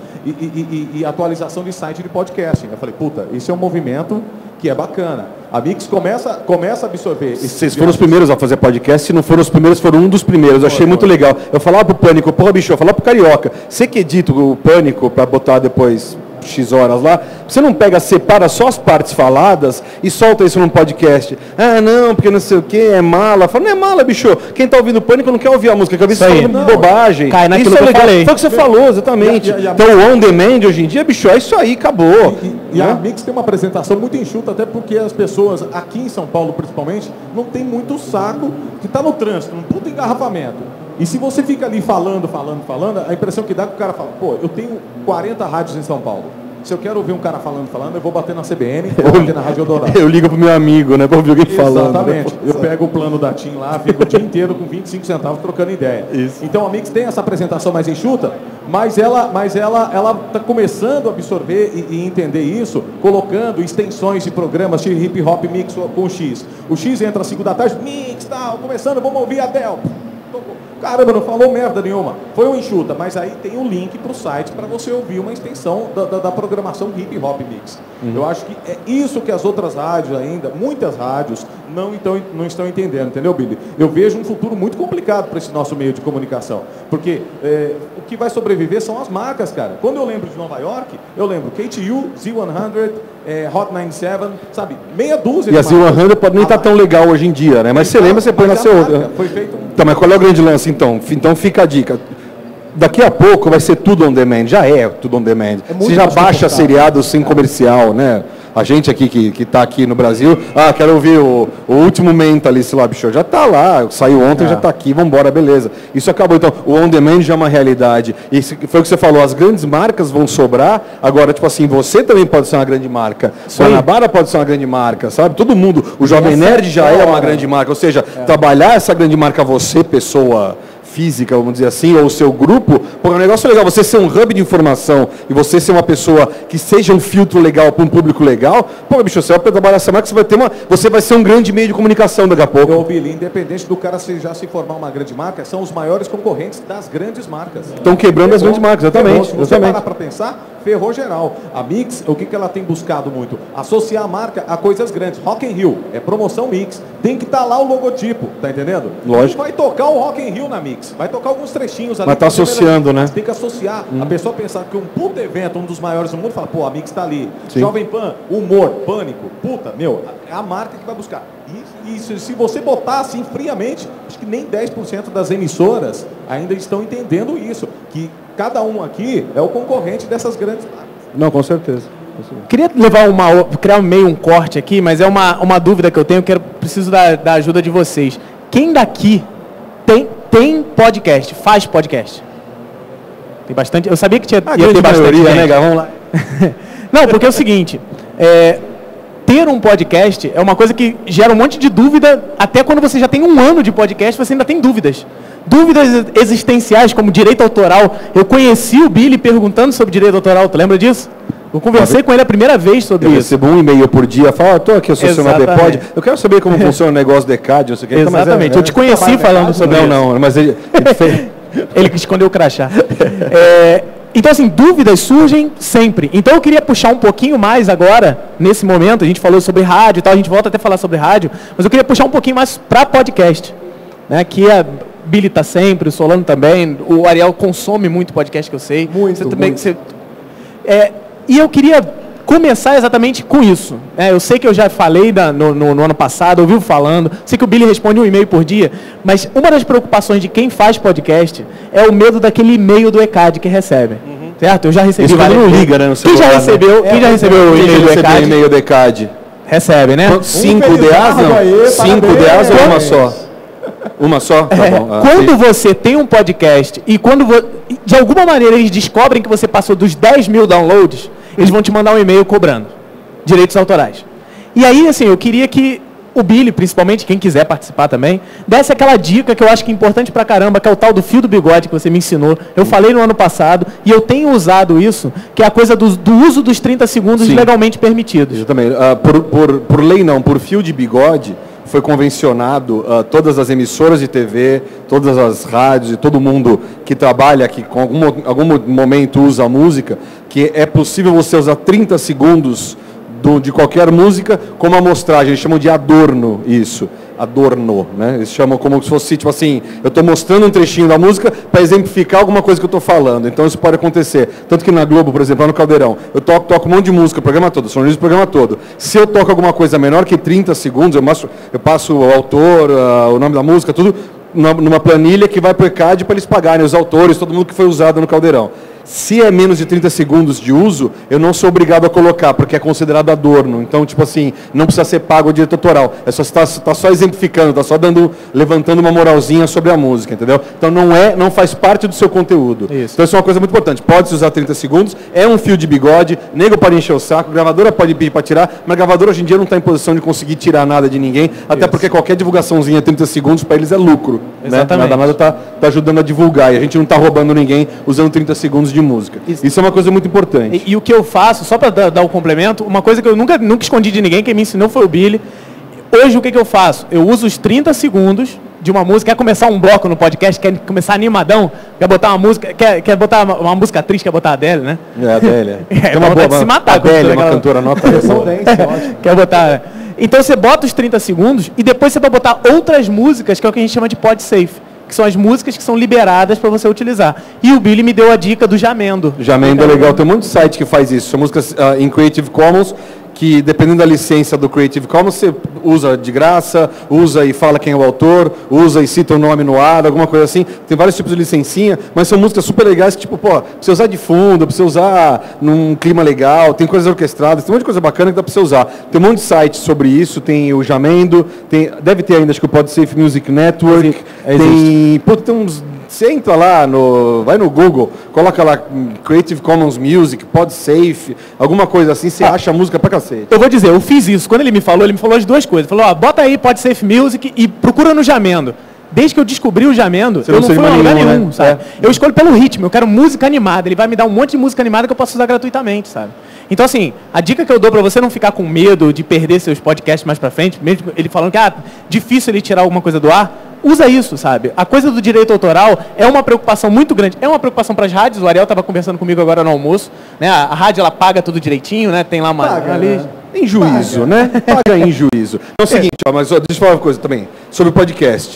e atualização de site de podcasting. Eu falei, puta, isso é um movimento que é bacana. A Mix começa a absorver. Vocês foram os primeiros a fazer podcast, se não foram os primeiros, foram um dos primeiros. Eu achei muito legal. Eu falava pro Pânico, porra, bicho, eu falava pro Carioca, você que edita o Pânico para botar depois X horas lá, você não separa só as partes faladas e solta isso num podcast. Ah, não, porque não sei o que, é mala. Fala, não é mala, bicho. Quem tá ouvindo Pânico não quer ouvir a música, quer ouvir você falando bobagem. Cai naquilo isso é legal. Foi o que você falou, exatamente. Então o on demand hoje em dia, bicho, é isso aí, acabou. E a Mix tem uma apresentação muito enxuta, até porque as pessoas, aqui em São Paulo principalmente, não tem muito saco que tá no trânsito, num puto engarrafamento. E se você fica ali falando, a impressão que dá é que o cara fala, pô, eu tenho 40 rádios em São Paulo. Se eu quero ouvir um cara falando, eu vou bater na CBN, vou bater na Rádio Eldorado. Eu ligo pro meu amigo, né, pra ouvir alguém falando. Exatamente. Eu pego o plano da TIM lá, fico o dia inteiro com 25 centavos trocando ideia. Isso. Então a Mix tem essa apresentação mais enxuta, mas ela está começando a absorver e entender isso, colocando extensões de programas de hip hop mix com o X. O X entra às 5 da tarde, Mix, tal, começando, vamos ouvir a Del. Caramba, não falou merda nenhuma. Foi um enxuta, mas aí tem um link para o site para você ouvir uma extensão da programação hip hop mix. Eu acho que é isso que as outras rádios ainda, muitas rádios, não estão entendendo, entendeu, Billy? Eu vejo um futuro muito complicado para esse nosso meio de comunicação, porque o que vai sobreviver são as marcas, cara. Quando eu lembro de Nova York, eu lembro KTU, Z100, Hot 97, sabe? Meia dúzia. E a Z100 pode nem estar tão legal hoje em dia, né? Mas você lembra, você põe na seu... Foi feito Então, mas qual é o grande lance, então? Então fica a dica. Daqui a pouco vai ser tudo on demand. Já é tudo on demand. Você já baixa seriado sem comercial, né? A gente aqui que está aqui no Brasil, quero ouvir o último Mentalist lá, bicho, já está lá, saiu ontem, já está aqui, vamos embora, beleza. Isso acabou, então, o on demand já é uma realidade. E foi o que você falou, as grandes marcas vão sobrar, agora, tipo assim, você também pode ser uma grande marca, Guanabara pode ser uma grande marca, sabe? Todo mundo, o Jovem Nerd já é uma grande marca, ou seja, trabalhar essa grande marca, você, pessoa física, vamos dizer assim, ou o seu grupo, porque é um negócio legal, você ser um hub de informação e você ser uma pessoa que seja um filtro legal para um público legal, pô, bicho, você vai trabalhar essa marca, você vai ser um grande meio de comunicação daqui a pouco. Billy, independente do cara já se formar uma grande marca, são os maiores concorrentes das grandes marcas. Estão quebrando as grandes marcas, exatamente. Se você parar para pensar, ferrou geral. A Mix, o que ela tem buscado muito? Associar a marca a coisas grandes. Rock in Rio, é promoção Mix. Tem que estar lá o logotipo, tá entendendo? Lógico. Não vai tocar o Rock in Rio na Mix. Vai tocar alguns trechinhos ali. Mas tá associando, né? Tem que associar. A pessoa pensar que um puto evento, um dos maiores do mundo, fala, pô, a Mix tá ali. Sim. Jovem Pan, humor, pânico. Puta, meu, é a marca que vai buscar. E se você botar assim friamente, acho que nem 10% das emissoras ainda estão entendendo isso. Que cada um aqui é o concorrente dessas grandes marcas. Não, com certeza. Queria criar meio um corte aqui, mas é uma dúvida que eu tenho, preciso da ajuda de vocês. Quem daqui tem podcast, faz podcast? Tem bastante. Eu sabia que ia grande ter bastante maioria, gente. né, Gá? Vamos lá. Não, porque é o seguinte, ter um podcast é uma coisa que gera um monte de dúvida, até quando você já tem 1 ano de podcast, você ainda tem dúvidas. Dúvidas existenciais, como direito autoral. Eu conheci o Billy perguntando sobre direito autoral, tu lembra disso? Eu conversei com ele a primeira vez sobre isso. Eu recebo um e-mail por dia, falo, tô aqui, eu sou seu ADPod. Eu quero saber como funciona o negócio do ECAD, não sei o que. Exatamente, eu te conheci falando sobre isso. Não, mas ele fez... Ele que escondeu o crachá. Então, assim, dúvidas surgem sempre. Então, eu queria puxar um pouquinho mais agora, nesse momento. A gente falou sobre rádio e tal, a gente volta até a falar sobre rádio, mas eu queria puxar um pouquinho mais para podcast, né? Que a Billy tá sempre, o Solano também, o Ariel consome muito podcast, que eu sei. Muito, você também, muito. E eu queria começar exatamente com isso. Eu sei que eu já falei no ano passado, ouviu falando, sei que o Billy responde um e-mail por dia, mas uma das preocupações de quem faz podcast é o medo daquele e-mail do ECAD que recebe. Certo? Eu já recebi Isso várias não vezes. liga, né, no Quem já celular, recebeu, quem já recebeu o Quem e-mail do recebeu ECAD? e-mail do ECAD? Recebe, né? 5 feliz DAs, não? aí, 5 parabéns. DAs ou uma só? Uma só? Tá bom. Quando você tem um podcast e quando de alguma maneira eles descobrem que você passou dos 10 mil downloads, eles vão te mandar um e-mail cobrando direitos autorais. E aí, assim, eu queria que o Billy, principalmente, quem quiser participar também, desse aquela dica que eu acho que é importante pra caramba, que é o tal do fio do bigode que você me ensinou. Eu falei no ano passado e eu tenho usado isso, que é a coisa do uso dos 30 segundos Sim. legalmente permitidos. Exatamente. Por lei não, por fio de bigode, foi convencionado todas as emissoras de TV, todas as rádios e todo mundo que trabalha, que com algum momento usa a música, que é possível você usar 30 segundos de qualquer música como amostragem. Eles chamam de adorno isso. Adorno, né? Eles chamam como se fosse, tipo assim, eu estou mostrando um trechinho da música para exemplificar alguma coisa que eu estou falando. Então isso pode acontecer. Tanto que na Globo, por exemplo, lá no Caldeirão, eu toco um monte de música, o programa todo, sonorizo o programa todo. Se eu toco alguma coisa menor que 30 segundos, eu passo o autor, o nome da música, tudo numa planilha que vai para o ECAD para eles pagarem os autores, todo mundo que foi usado no Caldeirão. Se é menos de 30 segundos de uso, eu não sou obrigado a colocar, porque é considerado adorno. Então, tipo assim, não precisa ser pago o direito autoral. Está só exemplificando, está só levantando uma moralzinha sobre a música, entendeu? Então não faz parte do seu conteúdo. Isso. Então isso é uma coisa muito importante. Pode-se usar 30 segundos, é um fio de bigode, nego pode encher o saco, gravadora pode pedir para tirar, mas a gravadora hoje em dia não está em posição de conseguir tirar nada de ninguém, até porque qualquer divulgaçãozinha 30 segundos para eles é lucro. Exatamente. Né? Nada está ajudando a divulgar, e a gente não está roubando ninguém usando 30 segundos de música. Isso é uma coisa muito importante. E o que eu faço, só para dar o complemento, uma coisa que eu nunca escondi de ninguém, quem me ensinou foi o Billy. Hoje o que eu faço? Eu uso os 30 segundos de uma música, quer começar um bloco no podcast, quer começar animadão, quer botar uma música, quer botar uma música triste, quer botar a Adele, né? É, a Adele. Tem uma boa de se matar. Adele é uma cantora nota. Quer botar... Então você bota os 30 segundos e depois você vai botar outras músicas, que é o que a gente chama de pod safe, que são as músicas que são liberadas para você utilizar. E o Billy me deu a dica do Jamendo. Jamendo é legal, tem um monte de site que faz isso. São músicas em Creative Commons, que dependendo da licença do Creative Commons, você usa de graça, usa e fala quem é o autor, usa e cita o nome no ar, alguma coisa assim. Tem vários tipos de licencinha, mas são músicas super legais que, tipo, pô, você usar de fundo, pra você usar num clima legal, tem coisas orquestradas, tem um monte de coisa bacana que dá pra você usar. Tem um monte de sites sobre isso, tem o Jamendo, deve ter ainda, acho que o Podsafe Music Network, tem uns... Você entra lá, vai no Google, coloca lá Creative Commons Music, Podsafe, alguma coisa assim, você acha a música pra cacete. Eu vou dizer, eu fiz isso. Quando ele me falou as duas coisas. Ele falou, bota aí Podsafe Music e procura no Jamendo. Desde que eu descobri o Jamendo, eu não fui a lugar nenhum, sabe? Eu escolho pelo ritmo, eu quero música animada. Ele vai me dar um monte de música animada que eu posso usar gratuitamente, sabe? Então, assim, a dica que eu dou pra você não ficar com medo de perder seus podcasts mais pra frente, mesmo ele falando que difícil ele tirar alguma coisa do ar, usa isso, sabe? A coisa do direito autoral é uma preocupação muito grande. É uma preocupação para as rádios. O Ariel estava conversando comigo agora no almoço. Né? A rádio, ela paga tudo direitinho, né? Tem lá uma... Em juízo, né? Paga em juízo. É o seguinte, mas deixa eu falar uma coisa também. Sobre o podcast.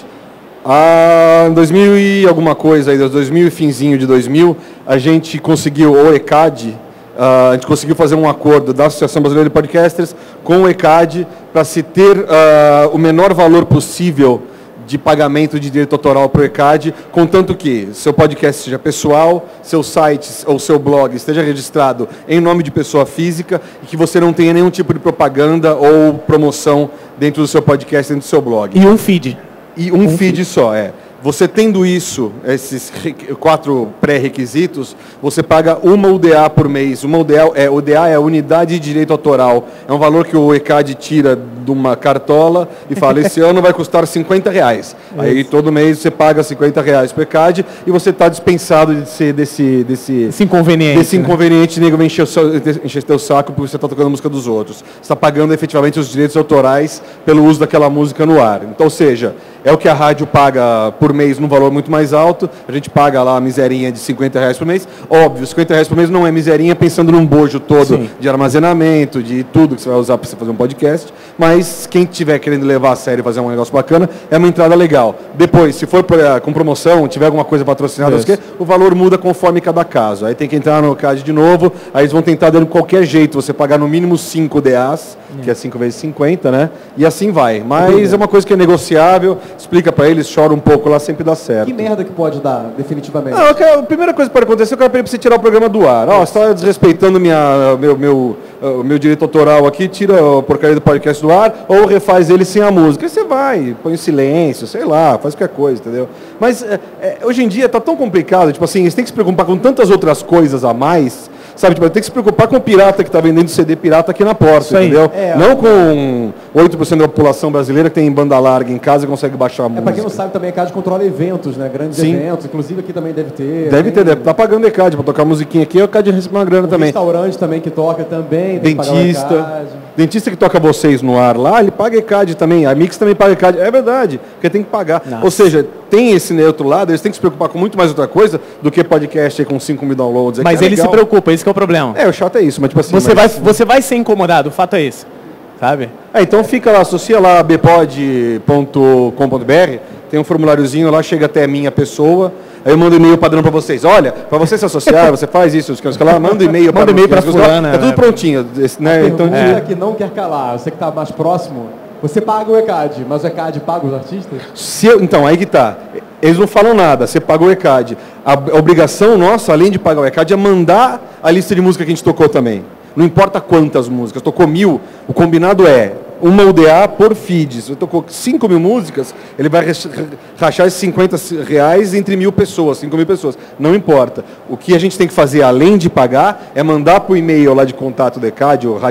Em 2000 e alguma coisa, aí, 2000 e finzinho de 2000, a gente conseguiu, o ECAD, a gente conseguiu fazer um acordo da Associação Brasileira de Podcasters com o ECAD para se ter o menor valor possível de pagamento de direito autoral para o ECAD, contanto que seu podcast seja pessoal, seu site ou seu blog esteja registrado em nome de pessoa física e que você não tenha nenhum tipo de propaganda ou promoção dentro do seu podcast, dentro do seu blog. E um feed. E um feed só, Você tendo isso, esses 4 pré-requisitos, você paga uma UDA por mês. Uma UDA é a Unidade de Direito Autoral. É um valor que o ECAD tira de uma cartola e fala, esse ano vai custar R$50. Aí todo mês você paga R$50 para o ECAD e você está dispensado de ser desse inconveniente, nego vai encher teu saco porque você está tocando a música dos outros. Você está pagando efetivamente os direitos autorais pelo uso daquela música no ar. Então, ou seja, é o que a rádio paga por mês num valor muito mais alto, a gente paga lá a miserinha de R$50 por mês. Óbvio, R$50 por mês não é miserinha pensando num bojo todo de armazenamento, de tudo que você vai usar para você fazer um podcast, mas quem estiver querendo levar a sério e fazer um negócio bacana, é uma entrada legal. Depois, se for com promoção, tiver alguma coisa patrocinada, o valor muda conforme cada caso. Aí tem que entrar no CAD de novo, aí eles vão tentar de qualquer jeito, você pagar no mínimo 5 DAs, que é 5 vezes 50, né? E assim vai. Mas é uma coisa que é negociável, explica para eles, chora um pouco lá, sempre dá certo. Que merda que pode dar, definitivamente? A primeira coisa que pode acontecer, eu quero pedir para você tirar o programa do ar. Você está desrespeitando meu direito autoral aqui, tira a porcaria do podcast do ar, ou refaz ele sem a música. Aí você vai, põe em silêncio, sei lá, faz qualquer coisa, entendeu? Mas hoje em dia está tão complicado, tipo assim, você tem que se preocupar com tantas outras coisas a mais, sabe? Tipo, tem que se preocupar com o pirata que está vendendo CD pirata aqui na porta, entendeu? Não com 8% da população brasileira que tem banda larga em casa e consegue baixar a música. Para quem não sabe, também a ECAD controla eventos, né? Grandes eventos, inclusive aqui também deve ter. Deve estar pagando ECAD para tocar musiquinha aqui, o ECAD recebe uma grana também. Restaurante também que toca também, Dentista que toca vocês no ar lá, ele paga ECAD também, a Mix também paga ECAD, é verdade, porque tem que pagar. Nossa. Ou seja, tem esse outro lado, eles têm que se preocupar com muito mais outra coisa do que podcast aí com 5 mil downloads. Mas ele se preocupa, esse que é o problema. O chato é isso, mas tipo assim... Você vai ser incomodado, o fato é esse, sabe? Então fica lá, associa lá bpod.com.br, tem um formuláriozinho lá, chega até a minha pessoa, aí eu mando e-mail padrão para vocês. Olha, para você se associar, você faz isso, manda e-mail para fulana. Tá tudo prontinho, né? Então, que não quer calar, você que está mais próximo, você paga o ECAD, mas o ECAD paga os artistas? Então, aí que tá. Eles não falam nada, você paga o ECAD. A obrigação nossa, além de pagar o ECAD, é mandar a lista de música que a gente tocou também. Não importa quantas músicas, tocou 1000, o combinado é uma UDA por feed. Se você tocou 5 mil músicas, ele vai rachar esses R$50 entre 1.000 pessoas, 5 mil pessoas. Não importa. O que a gente tem que fazer, além de pagar, é mandar para o e-mail lá de contato do ECAD, o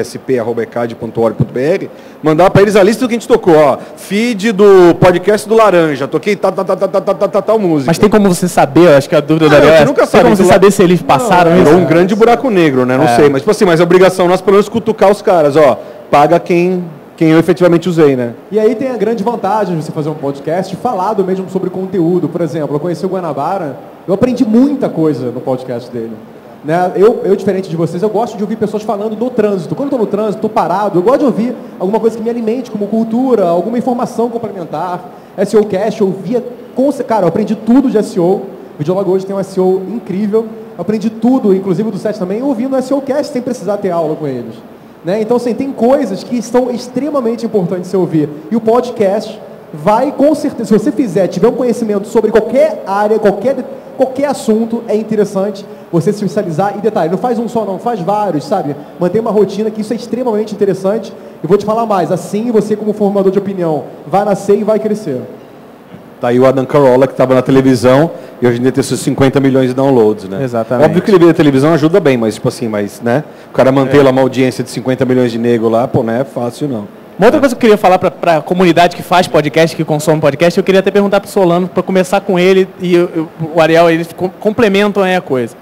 radiotvsp@ecad.org.br, mandar para eles a lista do que a gente tocou. Feed do podcast do Laranja, toquei tal música. Mas tem como você saber, acho que a dúvida da Ariel nunca sabe. Tem como você saber se eles passaram isso? É um grande buraco negro, né? Não sei, mas tipo assim, mas a obrigação nossa, pelo menos, cutucar os caras, paga quem eu efetivamente usei, né? E aí tem a grande vantagem de você fazer um podcast falado mesmo sobre conteúdo. Por exemplo, eu conheci o Guanabara, eu aprendi muita coisa no podcast dele. Né? Eu, diferente de vocês, eu gosto de ouvir pessoas falando do trânsito. Quando eu estou no trânsito, estou parado, eu gosto de ouvir alguma coisa que me alimente, como cultura, alguma informação complementar. SEOcast, eu via... Cara, eu aprendi tudo de SEO. O Videolag hoje tem um SEO incrível. Eu aprendi tudo, inclusive do set também, ouvindo o SEOcast, sem precisar ter aula com eles. Né? Então, assim, tem coisas que estão extremamente importantes você ouvir. E o podcast vai, com certeza, se você tiver um conhecimento sobre qualquer área, qualquer assunto, é interessante você se especializar. E detalhe, não faz um só não, faz vários, sabe? Mantém uma rotina, que isso é extremamente interessante. E vou te falar mais, assim você como formador de opinião vai nascer e vai crescer. Tá aí o Adam Carolla, que estava na televisão, e hoje em dia tem seus 50 milhões de downloads, né? Exatamente. Óbvio que ele veio da televisão ajuda bem, mas tipo assim, né? O cara manter lá uma audiência de 50 milhões de nego lá, não é fácil não. Uma outra coisa que eu queria falar para a comunidade que faz podcast, que consome podcast, eu queria até perguntar para o Solano, para começar com ele, e o Ariel, eles complementam aí a coisa.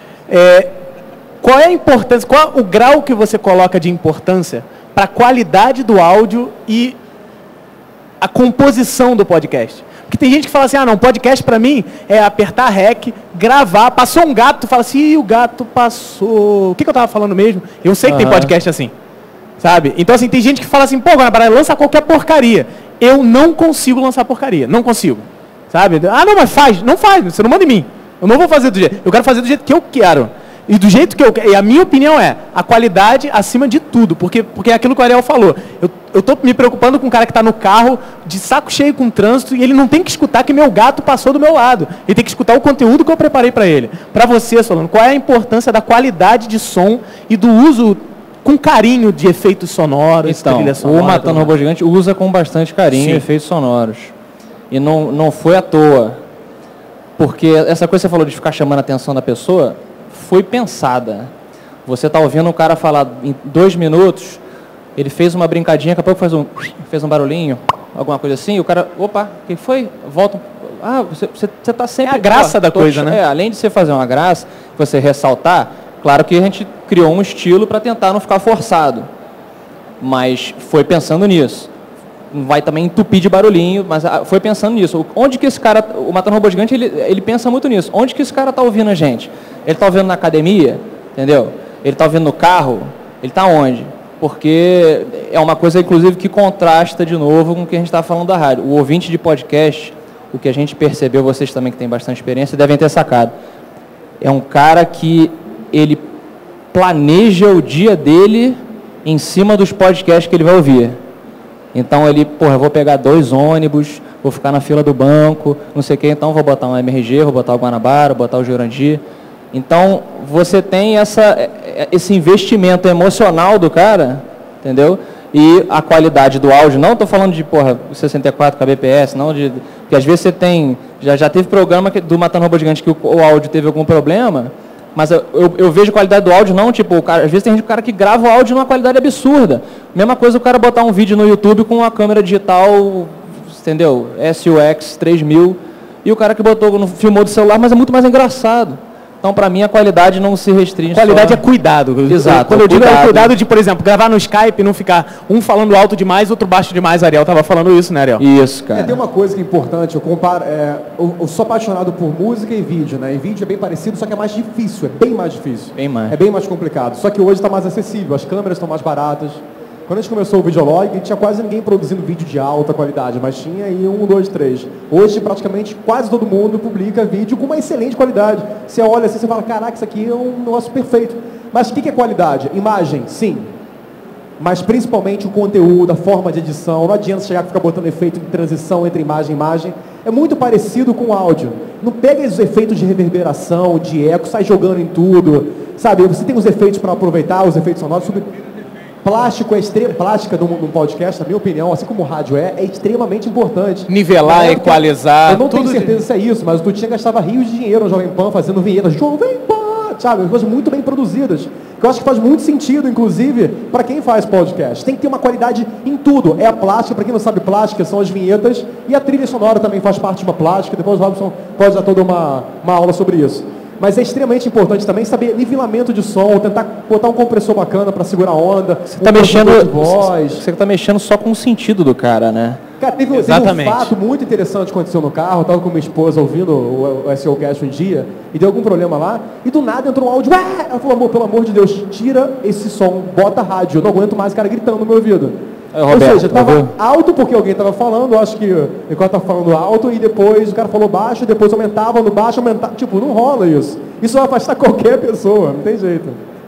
Qual é a importância, qual o grau que você coloca de importância para a qualidade do áudio e a composição do podcast? Porque tem gente que fala assim, não, podcast para mim é apertar REC, gravar, passou um gato, tu fala assim, o gato passou. O que eu estava falando mesmo? Eu sei que tem podcast assim, sabe? Então, assim, tem gente que fala assim, Guanabara, lança qualquer porcaria. Eu não consigo lançar porcaria, não consigo, sabe? Não, mas faz, não faz, você não manda em mim. Eu não vou fazer do jeito, eu quero fazer do jeito que eu quero. E do jeito que eu quero, e a minha opinião é, a qualidade acima de tudo, porque é aquilo que o Ariel falou. Eu estou me preocupando com um cara que está no carro, de saco cheio com o trânsito, e ele não tem que escutar que meu gato passou do meu lado. Ele tem que escutar o conteúdo que eu preparei para ele. Para você, Solano, qual é a importância da qualidade de som e do uso com carinho de efeitos sonoros, então, trilha sonora? O Matando Robô Gigante usa com bastante carinho efeitos sonoros. E não foi à toa. Porque essa coisa que você falou de ficar chamando a atenção da pessoa foi pensada. Você está ouvindo um cara falar em 2 minutos, ele fez uma brincadinha, daqui a pouco fez um barulhinho, alguma coisa assim, e o cara, opa, o que foi? Volta. Ah, você está sempre... É a graça da coisa, né? Além de você fazer uma graça, você ressaltar, claro que a gente criou um estilo para tentar não ficar forçado. Mas foi pensando nisso. Não vai também entupir de barulhinho, mas foi pensando nisso. Onde que esse cara, o Matando Robô Gigante, ele pensa muito nisso. Onde que esse cara está ouvindo a gente? Ele está ouvindo na academia, entendeu? Ele está ouvindo no carro? Ele está onde? Porque é uma coisa, inclusive, que contrasta de novo com o que a gente está falando da rádio. O ouvinte de podcast, o que a gente percebeu, vocês também que têm bastante experiência, devem ter sacado. É um cara que ele planeja o dia dele em cima dos podcasts que ele vai ouvir. Então ele, eu vou pegar 2 ônibus, vou ficar na fila do banco, não sei o que, então vou botar um MRG, vou botar o Guanabara, vou botar o Jurandir. Então você tem esse investimento emocional do cara, entendeu? E a qualidade do áudio, não estou falando de 64 kbps, não de... Porque às vezes você tem, já teve programa do Matando Robô Gigante que o áudio teve algum problema, mas eu vejo a qualidade do áudio, não, às vezes tem cara que grava o áudio numa qualidade absurda. Mesma coisa o cara botar um vídeo no YouTube com uma câmera digital, entendeu? SUX 3000, e o cara que filmou do celular, mas é muito mais engraçado. Então, para mim, a qualidade não se restringe. Qualidade é cuidado. Exato. Quando eu digo é o cuidado de, por exemplo, gravar no Skype e não ficar um falando alto demais, outro baixo demais. Ariel estava falando isso, né, Ariel? Isso, cara. Tem uma coisa que é importante, eu sou apaixonado por música e vídeo, né? E vídeo é bem parecido, só que é mais difícil, é bem mais difícil. É bem mais complicado. Só que hoje está mais acessível, as câmeras estão mais baratas. Quando a gente começou o Videolog, tinha quase ninguém produzindo vídeo de alta qualidade, mas tinha aí 1, 2, 3. Hoje, praticamente, quase todo mundo publica vídeo com uma excelente qualidade. Você olha assim, você fala, caraca, isso aqui é um negócio perfeito. Mas o que é qualidade? Imagem, sim. Mas principalmente o conteúdo, a forma de edição. Não adianta chegar e ficar botando efeito de transição entre imagem e imagem. É muito parecido com o áudio. Não pega esses efeitos de reverberação, de eco, sai jogando em tudo. Sabe, você tem os efeitos para aproveitar, os efeitos sonoros. Plástica num podcast, na minha opinião, assim como o rádio é extremamente importante. Nivelar, equalizar. Eu não tenho certeza se é isso, mas o Tutinha gastava rios de dinheiro no Jovem Pan fazendo vinhetas. Jovem Pan, sabe? Coisas muito bem produzidas. Que eu acho que faz muito sentido, inclusive, para quem faz podcast. Tem que ter uma qualidade em tudo. É a plástica, para quem não sabe, plástica são as vinhetas. E a trilha sonora também faz parte de uma plástica. Depois o Robson pode dar toda uma aula sobre isso. Mas é extremamente importante também saber nivelamento de som, tentar botar um compressor bacana para segurar a onda. Você está mexendo só com o sentido do cara, né? Cara, teve um fato muito interessante que aconteceu no carro. Eu estava com minha esposa ouvindo o SEOcast um dia e deu algum problema lá. E do nada entrou um áudio. Ela falou, amor, pelo amor de Deus, tira esse som, bota a rádio. Eu não aguento mais o cara gritando no meu ouvido. Roberto, ou seja, estava alto porque alguém estava falando, eu acho que o cara estava falando alto e depois o cara falou baixo, depois aumentava no baixo, aumentava. Tipo, não rola isso. Isso vai afastar qualquer pessoa, não tem jeito.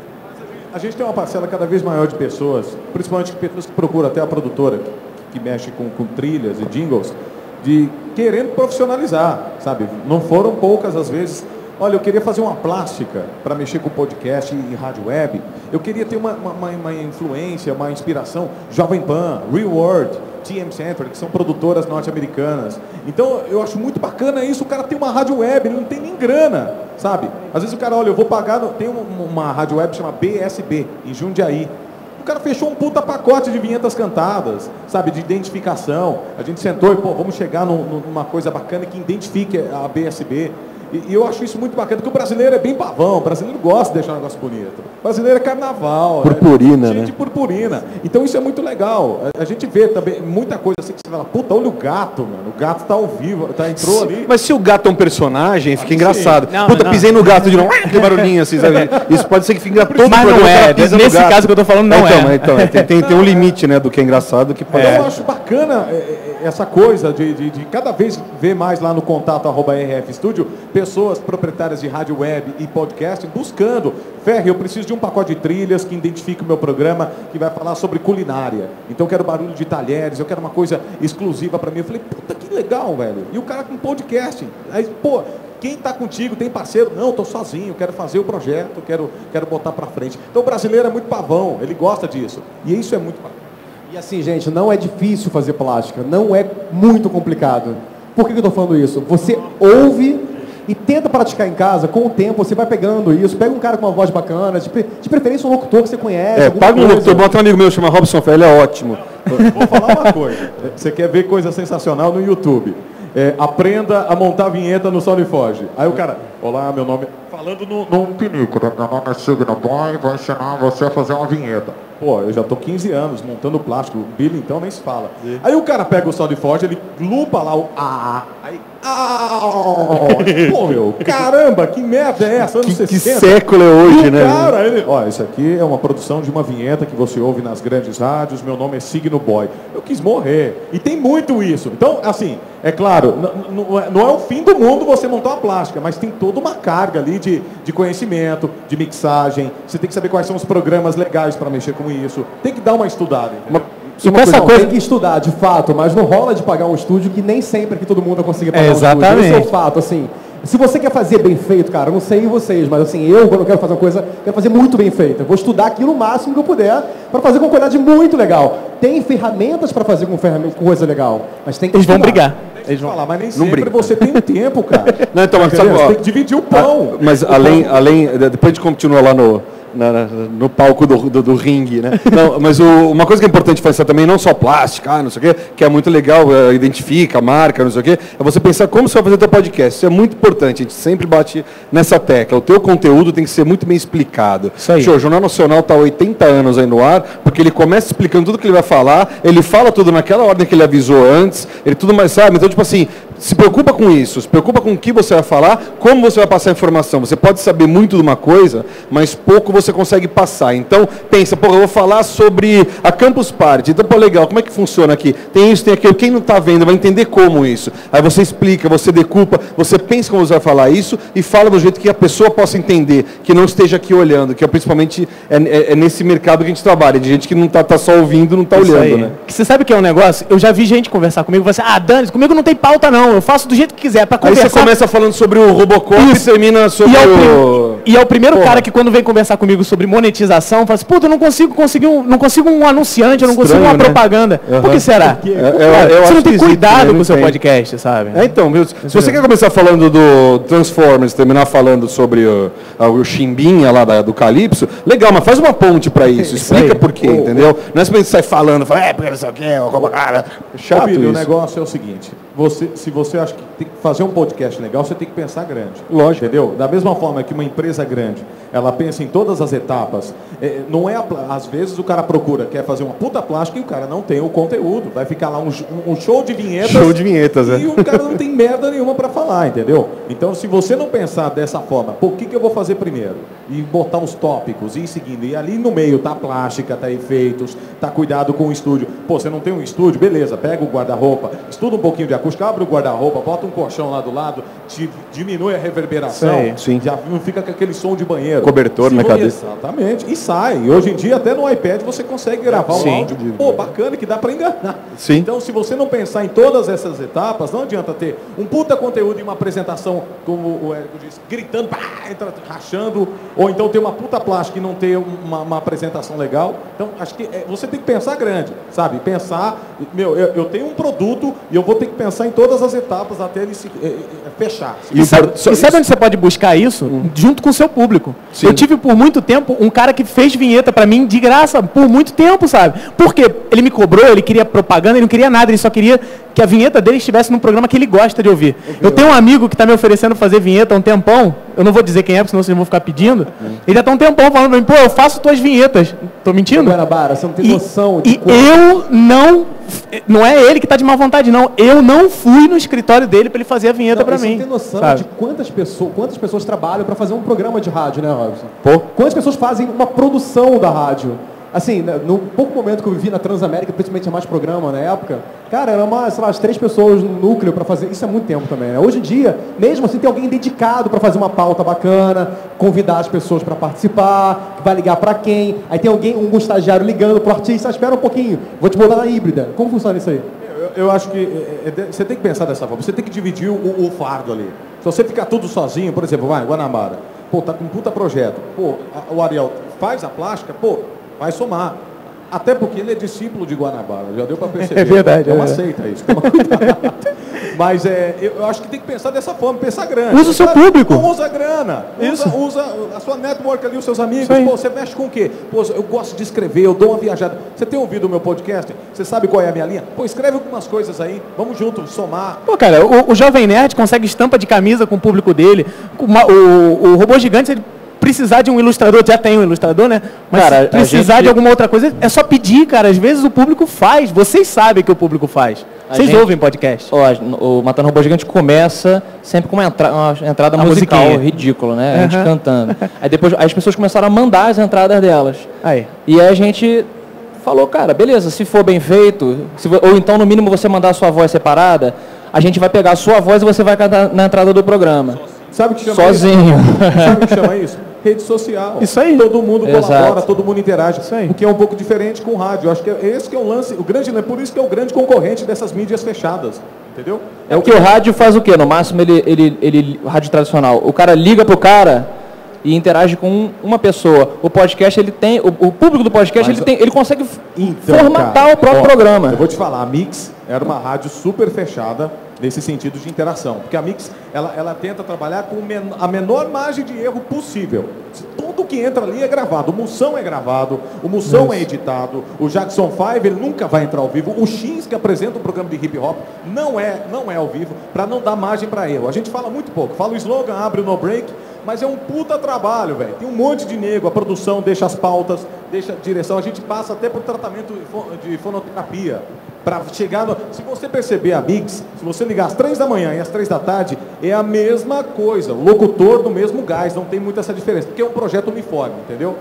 A gente tem uma parcela cada vez maior de pessoas, principalmente pessoas que procuram até a produtora, que mexe com trilhas e jingles, de querendo profissionalizar, sabe? Não foram poucas as vezes. Olha, eu queria fazer uma plástica para mexer com podcast e rádio web. Eu queria ter uma influência, uma inspiração. Jovem Pan, Real World, TM Center, que são produtoras norte-americanas. Então, eu acho muito bacana isso. O cara tem uma rádio web, ele não tem nem grana, sabe? Às vezes o cara, olha, eu vou pagar... Tem uma rádio web que chama BSB, em Jundiaí. O cara fechou um puta pacote de vinhetas cantadas, sabe, de identificação. A gente sentou e, vamos chegar numa coisa bacana que identifique a BSB. E eu acho isso muito bacana, porque o brasileiro é bem pavão, o brasileiro gosta de deixar um negócio bonito. O brasileiro é carnaval. Purpurina, né? De purpurina. Então isso é muito legal. A gente vê também muita coisa assim que você fala, puta, olha o gato, mano. O gato tá ao vivo, entrou ali. Mas se o gato é um personagem, fica engraçado. Puta, pisei no gato de novo, aquele barulhinho assim, sabe? Isso pode ser que fique todo mas não é. Nesse caso que eu tô falando, não é. Então, tem um limite, né, do que é engraçado. Que pode... Eu acho bacana essa coisa de cada vez ver mais lá no contato @rfstudio, pessoas proprietárias de rádio web e podcast buscando, Ferri, eu preciso de um pacote de trilhas que identifique o meu programa, que vai falar sobre culinária. Então eu quero barulho de talheres, eu quero uma coisa exclusiva para mim. Eu falei, puta, que legal, velho. E o cara com podcast. Aí, quem está contigo, tem parceiro? Não, estou sozinho, quero fazer o projeto, quero botar para frente. Então o brasileiro é muito pavão, ele gosta disso. E isso é muito bacana. E assim, gente, não é difícil fazer plástica, não é muito complicado. Por que eu estou falando isso? Você ouve e tenta praticar em casa, com o tempo você vai pegando isso, pega um cara com uma voz bacana, de preferência um locutor que você conhece. Paga um locutor, bota um amigo meu, chama Robson Ferreira, ele é ótimo. Vou falar uma coisa, você quer ver coisa sensacional no YouTube, aprenda a montar vinheta no SoundForge. Aí o cara, olá, meu nome... Falando num pinico, meu nome é Signo Boy, vou ensinar você a fazer uma vinheta. Pô, eu já tô 15 anos montando plástico, o Billy então nem se fala. Aí o cara pega o SoundForge, ele lupa lá o aí... Pô, meu, caramba, que merda é essa? Que século é hoje, né? Cara, isso aqui é uma produção de uma vinheta que você ouve nas grandes rádios, meu nome é Signo Boy. Eu quis morrer. E tem muito isso. Então, assim, é claro, não é o fim do mundo você montar uma plástica, mas tem toda uma carga ali de conhecimento, de mixagem. Você tem que saber quais são os programas legais para mexer com isso. Tem que dar uma estudada. E com essa coisa tem que estudar, de fato, mas não rola de pagar um estúdio que nem sempre que todo mundo vai conseguir pagar um estúdio. Esse é o fato, assim. Se você quer fazer bem feito, cara, eu não sei vocês, mas assim, eu, quando eu quero fazer uma coisa, quero fazer muito bem feita. Eu vou estudar aquilo o máximo que eu puder para fazer com qualidade muito legal. Tem ferramentas para fazer com coisa legal, mas tem que Eles vão brigar. Eles vão falar, mas nem sempre você tem um tempo, cara. Não, então, mas sabe, você tem que dividir o pão. Mas além, depois a gente continua lá no palco do ringue, né? Não, mas uma coisa que é importante pensar também, não só plástica, não sei o quê, que é muito legal, identifica a marca, não sei o quê, é você pensar como você vai fazer o teu podcast. Isso é muito importante, a gente sempre bate nessa tecla. O teu conteúdo tem que ser muito bem explicado. Isso aí. O Jornal Nacional está há 80 anos aí no ar, porque ele começa explicando tudo que ele vai falar, ele fala tudo naquela ordem que ele avisou antes, ele tudo mais sabe. Então, tipo assim, se preocupa com isso, se preocupa com o que você vai falar, como você vai passar a informação. Você pode saber muito de uma coisa, mas pouco você consegue passar. Então, pensa, eu vou falar sobre a Campus Party. Então, legal, como é que funciona aqui? Tem isso, tem aquilo. Quem não está vendo vai entender como isso. Aí você explica, você decupa, você pensa como você vai falar isso e fala do jeito que a pessoa possa entender, que não esteja aqui olhando, que principalmente é nesse mercado que a gente trabalha, de gente que não está só ouvindo, não está olhando, né? Que você sabe o que é um negócio? Eu já vi gente conversar comigo e falar assim, Dani, comigo não tem pauta não, eu faço do jeito que quiser, para conversar. Aí você começa falando sobre o Robocop e termina sobre E é o primeiro cara que quando vem conversar comigo sobre monetização, fala assim, puta, eu não consigo um anunciante, eu não consigo uma propaganda. Por que será? Você não tem cuidado com o seu podcast, sabe? Então, se você quer começar falando do Transformers, terminar falando sobre o Chimbinha lá do Calypso, legal, mas faz uma ponte pra isso, explica por quê, entendeu? Não é simplesmente sai falando, porque não sei o quê, chato isso. O negócio é o seguinte, se você acha que tem que fazer um podcast legal, você tem que pensar grande. Lógico. Entendeu? Da mesma forma que uma empresa grande, ela pensa em todas as etapas, não é, às vezes o cara quer fazer uma puta plástica e o cara não tem o conteúdo. Vai ficar lá um show de vinhetas. Show de vinhetas, e o cara não tem merda nenhuma para falar, entendeu? Então, se você não pensar dessa forma, o que eu vou fazer primeiro? E botar os tópicos, e ir seguindo. E ali no meio tá plástica, tá efeitos, tá cuidado com o estúdio. Pô, você não tem um estúdio? Beleza, pega o guarda-roupa, estuda um pouquinho de acústica, abre o guarda-roupa, bota um colchão lá do lado, diminui a reverberação, sim. Já não fica com aquele som de banheiro. Cobertor na cabeça. Exatamente, e sai. E hoje em dia, até no iPad, você consegue gravar um áudio, pô, bacana, que dá para enganar. Sim. Então, se você não pensar em todas essas etapas, não adianta ter um puta conteúdo e uma apresentação, como o Érico disse, gritando, rachando, ou então ter uma puta plástica e não ter uma apresentação legal. Então, acho que você tem que pensar grande, sabe? Pensar, eu tenho um produto e eu vou ter que pensar em todas as etapas até ele se fechar. E sabe onde você pode buscar isso? Junto com o seu público. Sim. Eu tive por muito tempo um cara que fez vinheta pra mim de graça, por muito tempo, sabe? Porque ele me cobrou, ele queria propaganda, ele não queria nada, ele só queria que a vinheta dele estivesse num programa que ele gosta de ouvir. Eu tenho um amigo que está me oferecendo fazer vinheta há um tempão, eu não vou dizer quem é, porque senão vocês vão ficar pedindo. Ele já está um tempão falando pra mim, pô, eu faço tuas vinhetas. Tô mentindo? Guanabara, você não tem noção de eu não é ele que está de má vontade, não. Eu não fui no escritório dele para ele fazer a vinheta para mim. Você não tem noção de quantas pessoas trabalham para fazer um programa de rádio, né, Robson? Pô. Quantas pessoas fazem uma produção da rádio? Assim, no pouco momento que eu vivi na Transamérica, principalmente mais programa na época, cara, era as 3 pessoas no núcleo para fazer, isso é muito tempo também, né? Hoje em dia, mesmo assim, tem alguém dedicado para fazer uma pauta bacana, convidar as pessoas para participar, vai ligar para quem, aí tem um estagiário ligando pro artista, espera um pouquinho, vou te botar na híbrida. Como funciona isso aí? Eu acho que você tem que pensar dessa forma, você tem que dividir o fardo ali. Se você ficar tudo sozinho, por exemplo, vai, Guanabara, pô, tá com um puta projeto, pô, o Ariel faz a plástica, pô, vai somar. Até porque ele é discípulo de Guanabara, já deu para perceber. É verdade. Não aceita isso. Toma cuidado. Mas eu acho que tem que pensar dessa forma, pensar grande. Usa o seu público. Usa a grana. Isso. Usa a sua network ali, os seus amigos. Pô, você mexe com o quê? Pô, eu gosto de escrever, eu dou uma viajada. Você tem ouvido o meu podcast? Você sabe qual é a minha linha? Pô, escreve algumas coisas aí. Vamos junto, somar. Pô, cara, o Jovem Nerd consegue estampa de camisa com o público dele. O Robô Gigante, ele precisar de um ilustrador, já tem um ilustrador, né? Mas cara, se precisar de alguma outra coisa, é só pedir, cara. Às vezes o público faz. Vocês sabem que o público faz. Vocês ouvem podcast. O Matando Robô Gigante começa sempre com uma entrada musical ridícula, né? A gente cantando. Aí depois as pessoas começaram a mandar as entradas delas. E aí a gente falou, cara, beleza, se for bem feito, ou então no mínimo você mandar a sua voz separada, a gente vai pegar a sua voz e você vai cantar na entrada do programa. Sabe o que chama sozinho. Isso? Sabe o que chama isso? Rede social. Isso aí. Todo mundo colabora, Exato. todo mundo interage. Isso aí. O que é um pouco diferente com o rádio. Eu acho que esse que é o lance, o grande, por isso que é o grande concorrente dessas mídias fechadas. Entendeu? É o que o rádio faz o quê? No máximo, o rádio tradicional. O cara liga pro cara e interage com uma pessoa. O podcast, ele tem... O público do podcast, ele consegue formatar o próprio programa. Eu vou te falar, a Mix era uma rádio super fechada nesse sentido de interação. Porque a Mix, ela tenta trabalhar com a menor margem de erro possível. Tudo que entra ali é gravado. O Moção é gravado, o Moção é editado, o Jackson 5, ele nunca vai entrar ao vivo. O X, que apresenta o programa de hip hop, não é ao vivo, para não dar margem para erro. A gente fala muito pouco. Fala o slogan, abre o no break, mas é um puta trabalho, velho. Tem um monte de nego, a produção deixa as pautas, deixa a direção. A gente passa até por tratamento de fonoterapia. Para chegar no... Se você perceber a Mix, se você ligar às 3 da manhã e às 3 da tarde, é a mesma coisa. O locutor do mesmo gás, não tem muito essa diferença. Porque é um projeto uniforme, entendeu?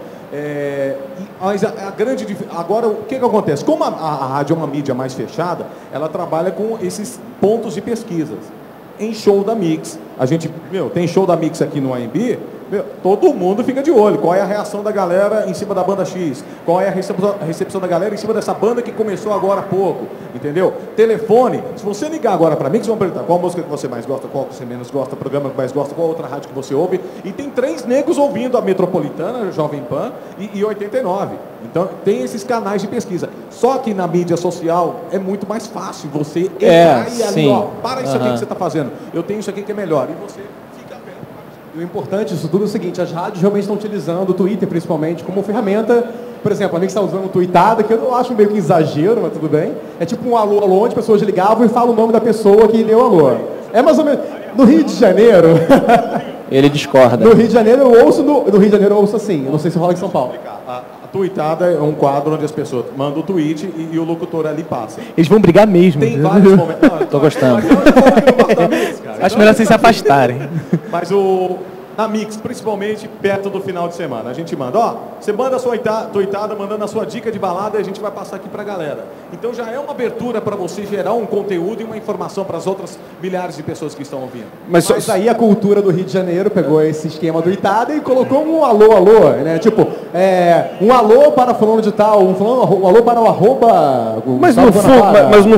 Mas a grande... Agora, o que acontece? Como a rádio é uma mídia mais fechada, ela trabalha com esses pontos de pesquisas. Em show da Mix, a gente... tem show da Mix aqui no AMB... todo mundo fica de olho. Qual é a reação da galera em cima da banda X? Qual é a recepção da galera em cima dessa banda que começou agora há pouco? Entendeu? Telefone. Se você ligar agora para mim, que vão perguntar qual música que você mais gosta, qual que você menos gosta, programa que mais gosta, qual outra rádio que você ouve. E tem 3 negros ouvindo a Metropolitana, Jovem Pan e 89. Então, tem esses canais de pesquisa. Só que na mídia social é muito mais fácil você entrar e ali, ó, para isso aqui que você está fazendo. Eu tenho isso aqui que é melhor. E você... E o importante disso tudo é o seguinte, as rádios realmente estão utilizando o Twitter, principalmente, como ferramenta. Por exemplo, a gente está usando o Tweetada, que eu acho meio que exagero, mas tudo bem. É tipo um alô, alô, onde as pessoas ligavam e falam o nome da pessoa que deu alô. É mais ou menos... No Rio de Janeiro... Ele discorda. No Rio de Janeiro eu ouço, no Rio de Janeiro eu ouço assim. Eu não sei se rola em São Paulo. A Tweetada é um quadro onde as pessoas mandam o tweet e o locutor ali passa. Eles vão brigar mesmo. Tem vários momentos. Tô gostando. Acho melhor vocês se afastarem. Mas na Mix, principalmente perto do final de semana, a gente manda, você manda a sua tweetada, mandando a sua dica de balada e a gente vai passar aqui pra galera. Então já é uma abertura para você gerar um conteúdo e uma informação para as outras milhares de pessoas que estão ouvindo. Mas aí a cultura do Rio de Janeiro pegou esse esquema do Tweetada e colocou um alô, alô, né? Tipo, um alô para fulano de tal, um alô para o arroba... Mas no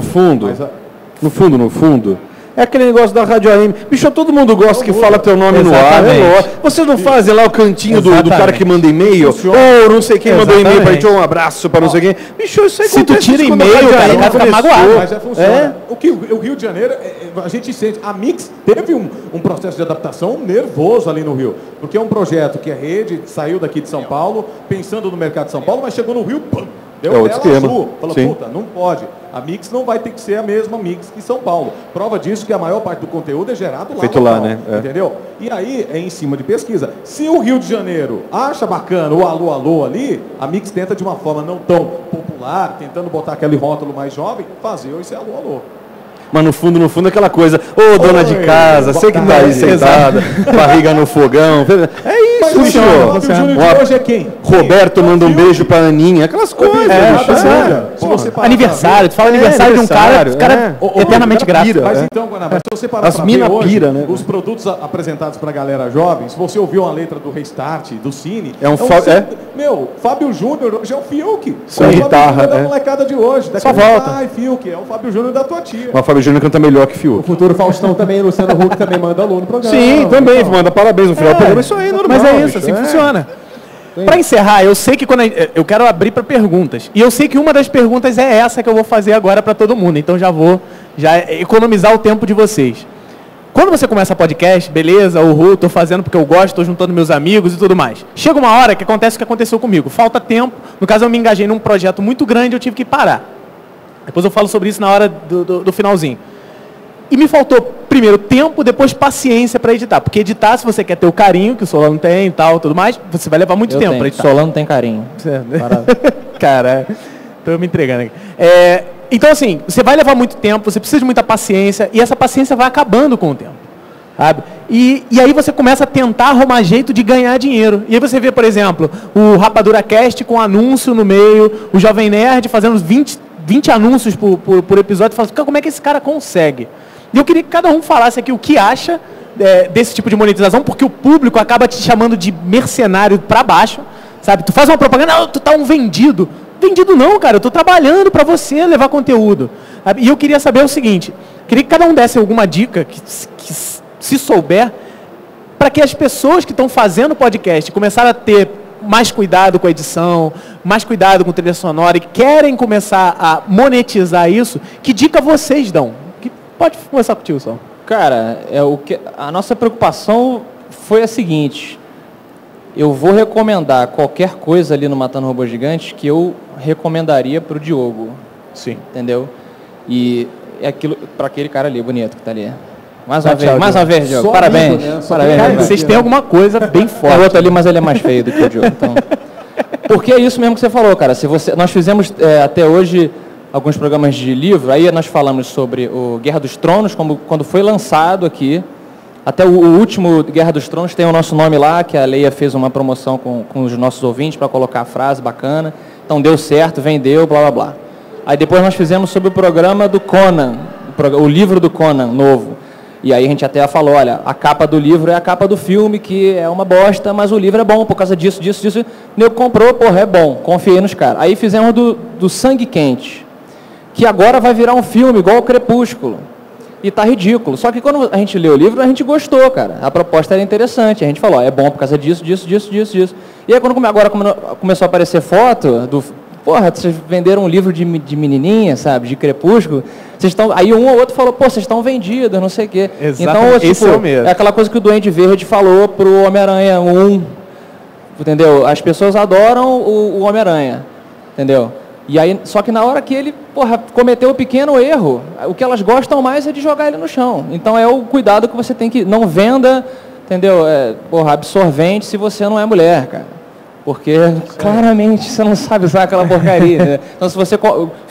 fundo, é aquele negócio da Rádio AM. Bicho, todo mundo gosta que fala teu nome no ar. Vocês não fazem lá o cantinho do cara que manda e-mail? Ou não sei quem mandou e-mail pra gente, ou um abraço para não sei quem. Bicho, isso aí se tu tira e-mail, cara, vai ficar magoado. Mas já funciona. O Rio de Janeiro, a gente sente. A Mix teve um processo de adaptação nervoso ali no Rio. Porque é um projeto que a rede saiu daqui de São Paulo, pensando no mercado de São Paulo, mas chegou no Rio, pum, deu tela azul. Falou, puta, não pode. A Mix não vai ter que ser a mesma Mix que São Paulo. Prova disso que a maior parte do conteúdo é gerado lá. Feito lá, né? Entendeu? E aí é em cima de pesquisa. Se o Rio de Janeiro acha bacana o alô, alô ali, a Mix tenta de uma forma não tão popular, tentando botar aquele rótulo mais jovem, fazer esse alô, alô. Mas no fundo aquela coisa, dona de casa, sei que tá aí sentada, barriga no fogão. É isso, bicho. Hoje é quem? Roberto manda um beijo pra Aninha, aquelas coisas. Se você parar aniversário, tu fala aniversário de um cara, eternamente grato. Mas então, Guanabara, se você parar pra ver hoje, os produtos apresentados pra galera jovem, se você ouviu uma letra do Restart, do Cine, Fábio Júnior hoje é o Fiuk. Só guitarra, da molecada de hoje. Só volta. Ai, Fiuk, é o Fábio Júnior da tua tia. Mas o Fábio Júnior canta melhor que Fiuk. O futuro Faustão também, Luciano Huck também manda alô no programa. Sim, também, manda parabéns no final do programa. Isso aí, normal. Mas é isso, assim funciona. Para encerrar, eu sei que eu quero abrir para perguntas. E eu sei que uma das perguntas é essa que eu vou fazer agora para todo mundo. Então já vou economizar o tempo de vocês. Quando você começa podcast, beleza, tô fazendo porque eu gosto, tô juntando meus amigos e tudo mais. Chega uma hora que acontece o que aconteceu comigo. Falta tempo. No caso, eu me engajei num projeto muito grande e eu tive que parar. Depois eu falo sobre isso na hora do finalzinho. E me faltou, primeiro, tempo, depois paciência para editar. Porque editar, se você quer ter o carinho, que o Solano tem e tal, tudo mais, você vai levar muito tempo para editar. Solano tem carinho. Cara, tô me entregando aqui. Então, assim, você vai levar muito tempo, você precisa de muita paciência, e essa paciência vai acabando com o tempo. Sabe? E aí você começa a tentar arrumar jeito de ganhar dinheiro. E aí você vê, por exemplo, o Rapadura Cast com anúncio no meio, o Jovem Nerd fazendo 20 anúncios por episódio, falando, como é que esse cara consegue? E eu queria que cada um falasse aqui o que acha desse tipo de monetização, porque o público acaba te chamando de mercenário para baixo, sabe? Tu faz uma propaganda, tu tá um vendido. Vendido não, cara, eu tô trabalhando para você levar conteúdo. E eu queria saber o seguinte, queria que cada um desse alguma dica, que se souber, para que as pessoas que estão fazendo podcast começaram a ter mais cuidado com a edição, mais cuidado com trilha sonora e querem começar a monetizar isso, que dica vocês dão? Pode começar contigo, Sol. Cara, a nossa preocupação foi a seguinte: eu vou recomendar qualquer coisa ali no Matando Robôs Gigantes que eu recomendaria para o Diogo. Sim. Entendeu? E é aquilo para aquele cara ali, bonito, que tá ali. Mais uma vez, Diogo. Só parabéns. Amigo, né? Parabéns. Cara, vocês têm alguma coisa bem forte. O outro ali, mas ele é mais feio do que o Diogo. Então. Porque é isso mesmo que você falou, cara. Nós fizemos até hoje alguns programas de livro, aí nós falamos sobre o Guerra dos Tronos, quando foi lançado aqui. Até o último Guerra dos Tronos tem o nosso nome lá, que a Leia fez uma promoção com os nossos ouvintes para colocar a frase bacana. Então deu certo, vendeu, blá blá blá. Aí depois nós fizemos sobre o programa do Conan, o livro do Conan novo. E aí a gente até falou, olha, a capa do livro é a capa do filme, que é uma bosta, mas o livro é bom por causa disso. O nego comprou, porra, é bom, confiei nos caras. Aí fizemos do Sangue Quente, que agora vai virar um filme igual o Crepúsculo. E tá ridículo. Só que quando a gente leu o livro, a gente gostou, cara. A proposta era interessante. A gente falou, é bom por causa disso. E aí agora começou a aparecer foto do... Porra, vocês venderam um livro de menininha, sabe? De Crepúsculo. Vocês estão... Aí um ou outro falou, pô, vocês estão vendidos, não sei o quê. Exatamente. Então, tipo, esse é o mesmo. É aquela coisa que o Duende Verde falou pro Homem-Aranha 1. Entendeu? As pessoas adoram o Homem-Aranha. Entendeu? E aí, só que na hora que ele, porra, cometeu um pequeno erro, o que elas gostam mais é de jogar ele no chão. Então é o cuidado que você tem que... Não venda, entendeu? Absorvente se você não é mulher, cara. Porque claramente você não sabe usar aquela porcaria. Né? Então se você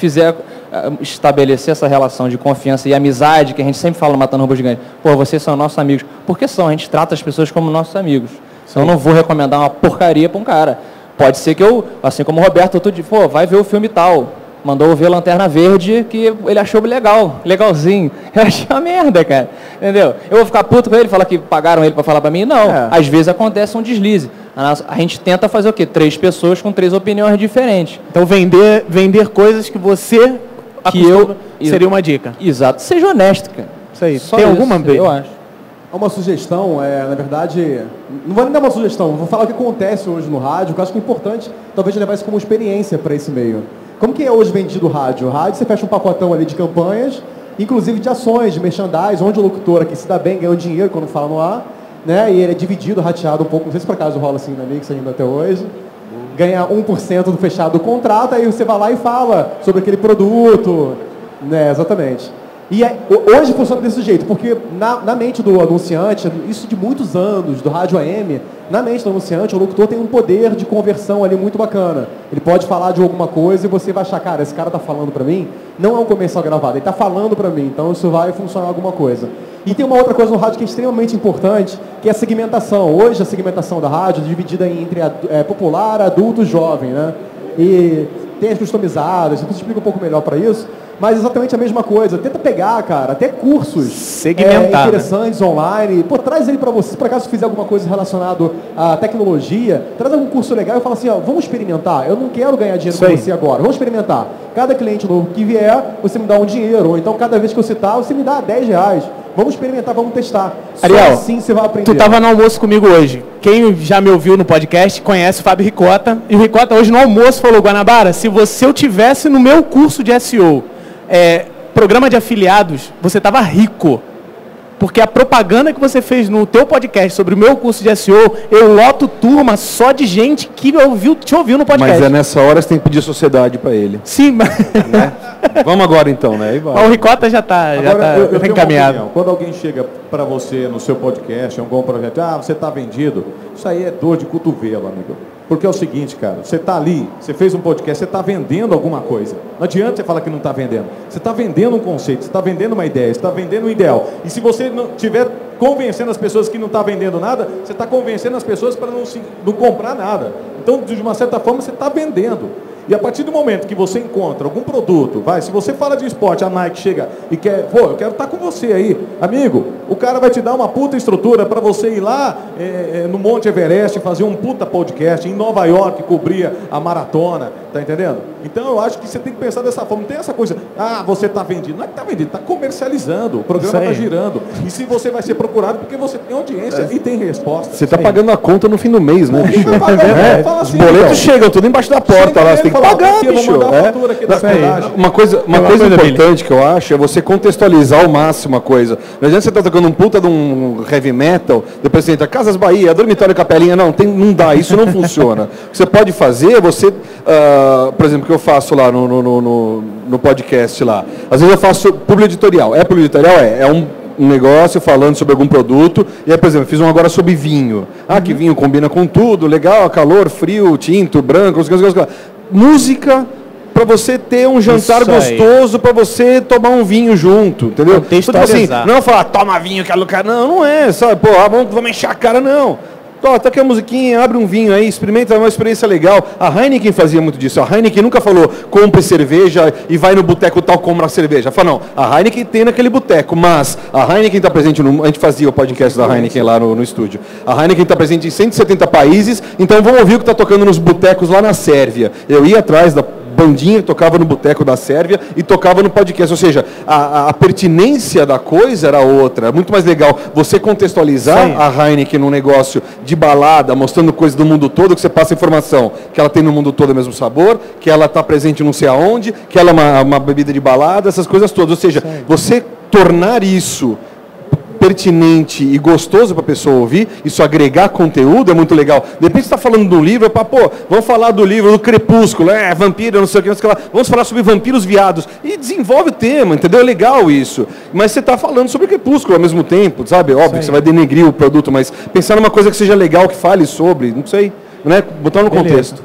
estabelecer essa relação de confiança e amizade, que a gente sempre fala no Matando Robôs Gigantes, pô, vocês são nossos amigos. Porque a gente trata as pessoas como nossos amigos. Então eu não vou recomendar uma porcaria para um cara. Pode ser que eu, assim como o Roberto, outro dia, pô, vai ver o filme tal. Mandou ver Lanterna Verde, que ele achou legalzinho. Eu achei uma merda, cara. Entendeu? Eu vou ficar puto com ele, falar que pagaram ele para falar para mim? Não. Às vezes acontece um deslize. A gente tenta fazer o quê? 3 pessoas com 3 opiniões diferentes. Então vender coisas que você seria uma dica. Exato. Seja honesto, cara. Isso aí. Só tem isso, alguma vez? Eu acho. Uma sugestão, na verdade, não vou nem dar uma sugestão, vou falar o que acontece hoje no rádio, que eu acho que é importante, talvez levar isso como experiência para esse meio. Como que é hoje vendido o rádio? O rádio, você fecha um pacotão ali de campanhas, inclusive de ações, de merchandise, onde o locutor aqui se dá bem, ganha dinheiro quando fala no ar, né? E ele é dividido, rateado um pouco, não sei se por acaso rola assim na Mix ainda até hoje, ganha 1% do fechado do contrato, aí você vai lá e fala sobre aquele produto, né? Exatamente. E hoje funciona desse jeito, porque na mente do anunciante, isso de muitos anos, do rádio AM, na mente do anunciante, o locutor tem um poder de conversão ali muito bacana. Ele pode falar de alguma coisa e você vai achar, cara, esse cara está falando para mim, não é um comercial gravado, ele está falando para mim, então isso vai funcionar alguma coisa. E tem uma outra coisa no rádio que é extremamente importante, que é a segmentação. Hoje a segmentação da rádio é dividida entre popular, adulto e jovem, né? E tem as customizadas, depois explica um pouco melhor para isso. Mas exatamente a mesma coisa. Tenta pegar, cara, até cursos interessantes online. Pô, traz ele para você. Se por acaso fizer alguma coisa relacionada à tecnologia, traz algum curso legal e fala assim, ó, vamos experimentar. Eu não quero ganhar dinheiro com você agora. Vamos experimentar. Cada cliente novo que vier, você me dá um dinheiro. Ou então, cada vez que eu citar, você me dá R$10. Vamos experimentar, vamos testar. Ariel, só assim você vai aprender. Tu estava no almoço comigo hoje. Quem já me ouviu no podcast conhece o Fábio Ricota. E o Ricota hoje no almoço falou, Guanabara, se eu tivesse no meu curso de SEO, programa de afiliados, você estava rico. Porque a propaganda que você fez no teu podcast sobre o meu curso de SEO, eu loto turma só de gente que te ouviu no podcast. Mas é nessa hora que você tem que pedir sociedade para ele. Sim, mas... Né? Vamos agora então, né? Aí vai. Mas o Ricota já está eu tenho encaminhado. uma opinião. Quando alguém chega para você no seu podcast, é um bom projeto, você está vendido, isso aí é dor de cotovelo, amigo. Porque é o seguinte, cara, você está ali, você fez um podcast, você está vendendo alguma coisa. Não adianta você falar que não está vendendo. Você está vendendo um conceito, você está vendendo uma ideia, você está vendendo um ideal. E se você não estiver convencendo as pessoas que não está vendendo nada, você está convencendo as pessoas para não comprar nada. Então, de uma certa forma, você está vendendo. E a partir do momento que você encontra algum produto, se você fala de esporte, a Nike chega e quer, eu quero estar com você aí, amigo, o cara vai te dar uma puta estrutura para você ir lá no Monte Everest, fazer um puta podcast, em Nova York, cobrir a maratona, tá entendendo? Então eu acho que você tem que pensar dessa forma, não tem essa coisa, você está vendido, não é que está vendido, está comercializando, o programa está girando, e se você vai ser procurado, porque você tem audiência e tem resposta. Você está pagando a conta no fim do mês, né, bicho? Os boletos chegam tudo embaixo da porta lá, você tem que pagar, bicho. Uma coisa importante que eu acho é você contextualizar ao máximo a coisa. Não adianta você estar tocando um puta de um heavy metal, depois você entra Casas Bahia, Dormitório Capelinha, não dá, isso não funciona. O que você pode fazer é você, por exemplo, o que eu faço lá no podcast lá. Às vezes eu faço publi editorial. Publi editorial? É um negócio falando sobre algum produto, e aí, por exemplo, eu fiz um agora sobre vinho. Que vinho combina com tudo, legal, calor, frio, tinto, branco, música para você ter um jantar gostoso, para você tomar um vinho junto, entendeu? Tipo assim, não falar, toma vinho, que cara, não é, sabe? Pô, vamos encher a cara, não. Tá aqui a musiquinha, abre um vinho aí, experimenta, é uma experiência legal. A Heineken fazia muito disso. A Heineken nunca falou, compre cerveja e vai no boteco tal, compra cerveja. Fala, não, a Heineken tem naquele boteco, mas a Heineken está presente, a gente fazia o podcast da Heineken lá no estúdio. A Heineken está presente em 170 países, então vamos ouvir o que está tocando nos botecos lá na Sérvia. Eu ia atrás da bandinha que tocava no boteco da Sérvia e tocava no podcast, ou seja, a pertinência da coisa era outra. É muito mais legal você contextualizar a Heineken num negócio de balada, mostrando coisas do mundo todo, que você passa informação que ela tem no mundo todo o mesmo sabor, que ela está presente não sei aonde, que ela é uma bebida de balada, essas coisas todas. Ou seja, você tornar isso pertinente e gostoso para a pessoa ouvir, isso agregar conteúdo é muito legal. De repente você está falando do livro, vamos falar do livro do Crepúsculo, vampiro, não sei o que lá, vamos falar sobre vampiros viados, e desenvolve o tema, entendeu? É legal isso. Mas você está falando sobre Crepúsculo ao mesmo tempo, sabe? Óbvio que você vai denegrir o produto, mas pensar numa coisa que seja legal, que fale sobre, não sei, né? Botar no contexto.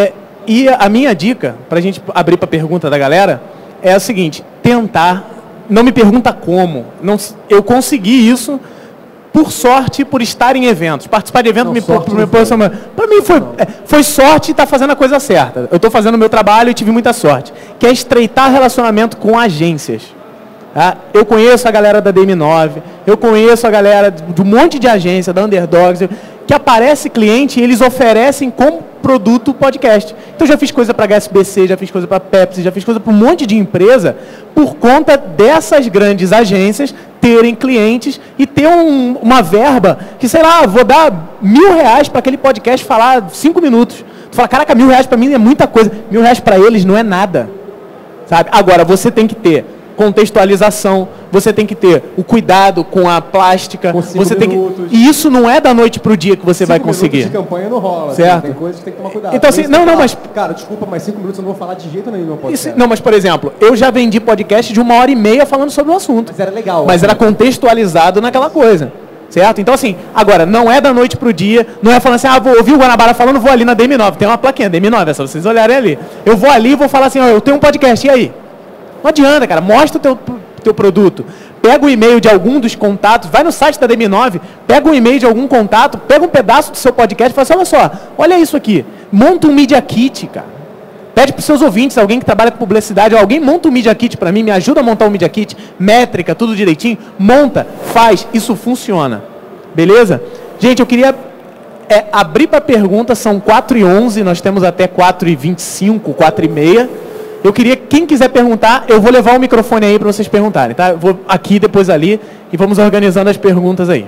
E a minha dica, para a gente abrir para a pergunta da galera, é a seguinte, tentar. Não me pergunta como. Eu consegui isso por sorte, por estar em eventos. Participar de eventos para mim foi sorte e estar fazendo a coisa certa. Eu estou fazendo o meu trabalho e tive muita sorte. Que é estreitar relacionamento com agências. Tá? Eu conheço a galera da DM9, eu conheço a galera de um monte de agência, da Underdogs, que aparece cliente e eles oferecem como produto podcast. Então já fiz coisa para HSBC, já fiz coisa para Pepsi, já fiz coisa para um monte de empresa por conta dessas grandes agências terem clientes e ter uma verba que, sei lá, vou dar R$1.000 para aquele podcast falar 5 minutos. Tu fala, caraca, R$1.000 para mim é muita coisa. R$1.000 para eles não é nada. Sabe? Agora, você tem que ter contextualização, você tem que ter o cuidado com a plástica, você tem que... E isso não é da noite para o dia que você vai conseguir. 5 minutos de campanha não rola, certo? Tem coisas que tem que tomar cuidado. Então assim, mas... Cara, desculpa, mas 5 minutos eu não vou falar de jeito nenhum no podcast. Não, mas por exemplo, eu já vendi podcast de 1h30 falando sobre o assunto. Mas era legal. Mas era contextualizado naquela coisa. Certo? Então assim, agora, não é da noite pro dia, não é falando assim, vou ouvir o Guanabara falando, vou ali na DM9, tem uma plaquinha, DM9, é só vocês olharem ali. Eu vou ali e vou falar assim, eu tenho um podcast, e aí? Não adianta, cara, mostra o teu produto. Pega o e-mail de algum dos contatos, vai no site da DM9, pega um e-mail de algum contato, pega um pedaço do seu podcast e fala assim, olha só, olha isso aqui, monta um Media Kit, cara. Pede para os seus ouvintes, alguém que trabalha com publicidade, alguém monta um Media Kit para mim, me ajuda a montar um Media Kit, métrica, tudo direitinho, monta, faz, isso funciona. Beleza? Gente, eu queria abrir para pergunta, são 4h11, nós temos até 4h25, 4h30. Eu queria, quem quiser perguntar, eu vou levar o microfone aí para vocês perguntarem, tá? Eu vou aqui, depois ali, e vamos organizando as perguntas aí.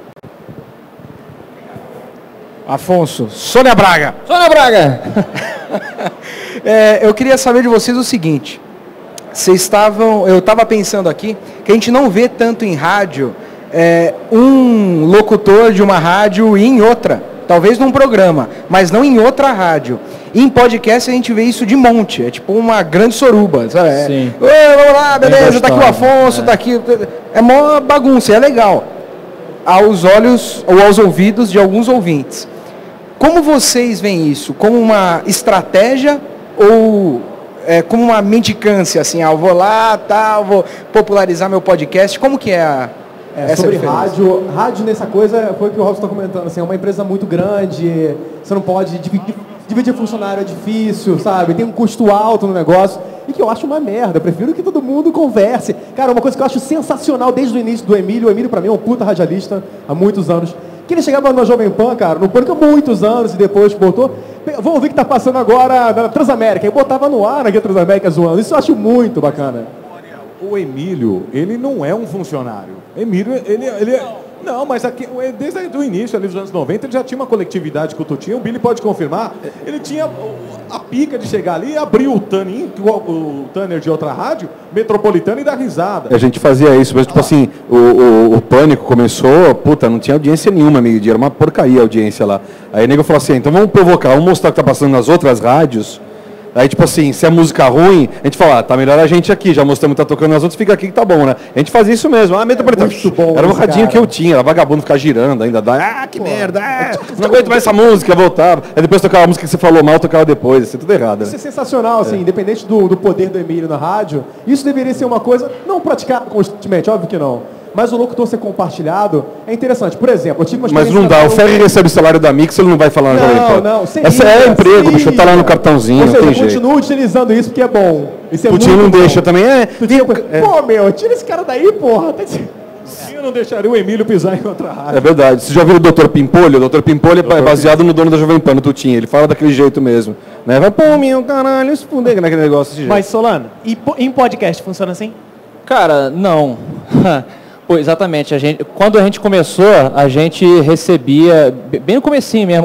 Afonso, Sônia Braga. Sônia Braga! Eu queria saber de vocês o seguinte. Eu estava pensando aqui que a gente não vê tanto em rádio um locutor de uma rádio e em outra. Talvez num programa, mas não em outra rádio. E em podcast a gente vê isso de monte. É tipo uma grande soruba, sabe? Sim. Vamos lá, beleza, tá aqui o gostosa, Afonso, tá aqui... É mó bagunça, é legal. Aos olhos ou aos ouvidos de alguns ouvintes. Como vocês veem isso? Como uma estratégia ou como uma mendicância? Assim, eu vou lá, vou popularizar meu podcast. Como que é essa sobre diferença? rádio nessa coisa, foi o que o Robson está comentando, assim, é uma empresa muito grande, você não pode dividir funcionário, é difícil, sabe? Tem um custo alto no negócio, e que eu acho uma merda, eu prefiro que todo mundo converse. Cara, uma coisa que eu acho sensacional desde o início do Emílio, o Emílio pra mim é um puta radialista há muitos anos, que ele chegava na Jovem Pan, cara, no Pânico há muitos anos, e depois botou, vamos ouvir o que tá passando agora na Transamérica, e botava no ar na Transamérica zoando, isso eu acho muito bacana. O Emílio, ele não é um funcionário. Emílio, ele é... Não, mas aqui, desde o início, ali dos anos 90, ele já tinha uma coletividade com o Tutinho, o Billy pode confirmar. Ele tinha a pica de chegar ali e abrir o Tanner de outra rádio, metropolitana, e dar risada. A gente fazia isso, mas tipo assim, o Pânico começou, não tinha audiência nenhuma, meio-dia, era uma porcaria a audiência lá. Aí o nego falou assim, então vamos provocar, vamos mostrar o que tá passando nas outras rádios. Aí, tipo assim, se é música ruim, a gente fala, tá melhor a gente aqui, já mostramos que tá tocando nas outras, fica aqui que tá bom, né? A gente fazia isso mesmo, metropolitana. Era um radinho que eu tinha, era vagabundo ficar girando ainda, que merda, não aguento mais essa música, voltava. Aí depois tocava a música que você falou mal, tocava depois, isso é tudo errado. Isso é sensacional, assim, independente do poder do Emílio na rádio, isso deveria ser uma coisa, não praticada constantemente, óbvio que não. Mas o locutor ser compartilhado é interessante. Por exemplo, eu tive uma Mas não dá, o Ferri recebe o salário da Mix, ele não vai falar na Jovem Pan. Não, essa é emprego, bicho, tá lá no cartãozinho, não tem jeito. Continua utilizando isso porque é bom. Isso é o Tinho não deixa também, Pô, meu, tira esse cara daí, porra. Eu não deixaria o Emílio pisar em outra rádio. É verdade. Você já viu o Dr. Pimpolho? O Dr. Pimpolho é baseado no dono da Jovem Pan, no Tutinho. Ele fala daquele jeito mesmo. Né? Vai, pô, meu caralho, se fuder naquele negócio desse jeito. Mas, Solano, e em podcast funciona assim? Cara, não. Pô, exatamente. Quando a gente começou, a gente recebia, bem no comecinho mesmo,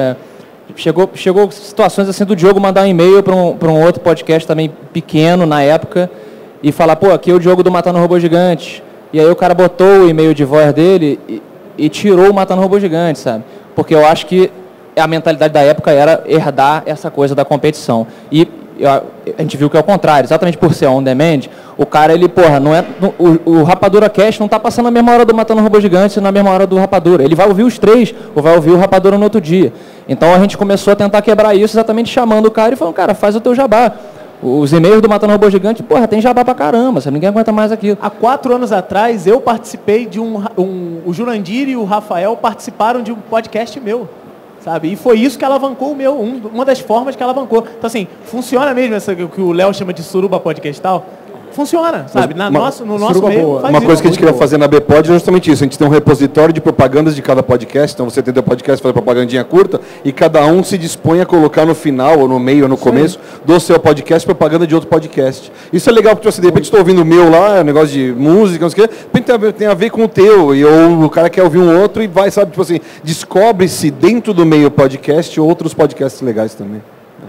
chegou situações assim do Diogo mandar um e-mail para um outro podcast também pequeno na época e falar, pô, aqui é o Diogo do Matando Robô Gigante. E aí o cara botou o e-mail de voz dele e tirou o Matando Robô Gigante, sabe? Porque eu acho que a mentalidade da época era herdar essa coisa da competição. E a gente viu que é o contrário, exatamente por ser on demand, o cara, ele, não é, o Rapadura Cast não está passando na mesma hora do Matando Robô Gigante, na mesma hora do Rapadura. Ele vai ouvir os três, ou vai ouvir o Rapadura no outro dia. Então a gente começou a tentar quebrar isso, exatamente chamando o cara e falando, cara, faz o teu jabá. Os e-mails do Matando Robô Gigante, tem jabá pra caramba, ninguém aguenta mais aquilo. Há 4 anos atrás, eu participei de o Jurandir e o Rafael participaram de um podcast meu. Sabe? E foi isso que alavancou uma das formas que alavancou. Então, assim, funciona mesmo essa que o Léo chama de suruba podcastal? Funciona, sabe? No nosso meio, uma coisa que a gente queria fazer na Bpod é justamente isso. A gente tem um repositório de propagandas de cada podcast. Então, você tem o podcast, faz propagandinha curta, e cada um se dispõe a colocar no final, ou no meio, ou no começo, do seu podcast, propaganda de outro podcast. Isso é legal, porque você, de repente, estou ouvindo o meu lá, negócio de música, não sei o quê, tem a ver com o teu, ou o cara quer ouvir um outro e vai, sabe, tipo assim, descobre-se dentro do meio podcast outros podcasts legais também.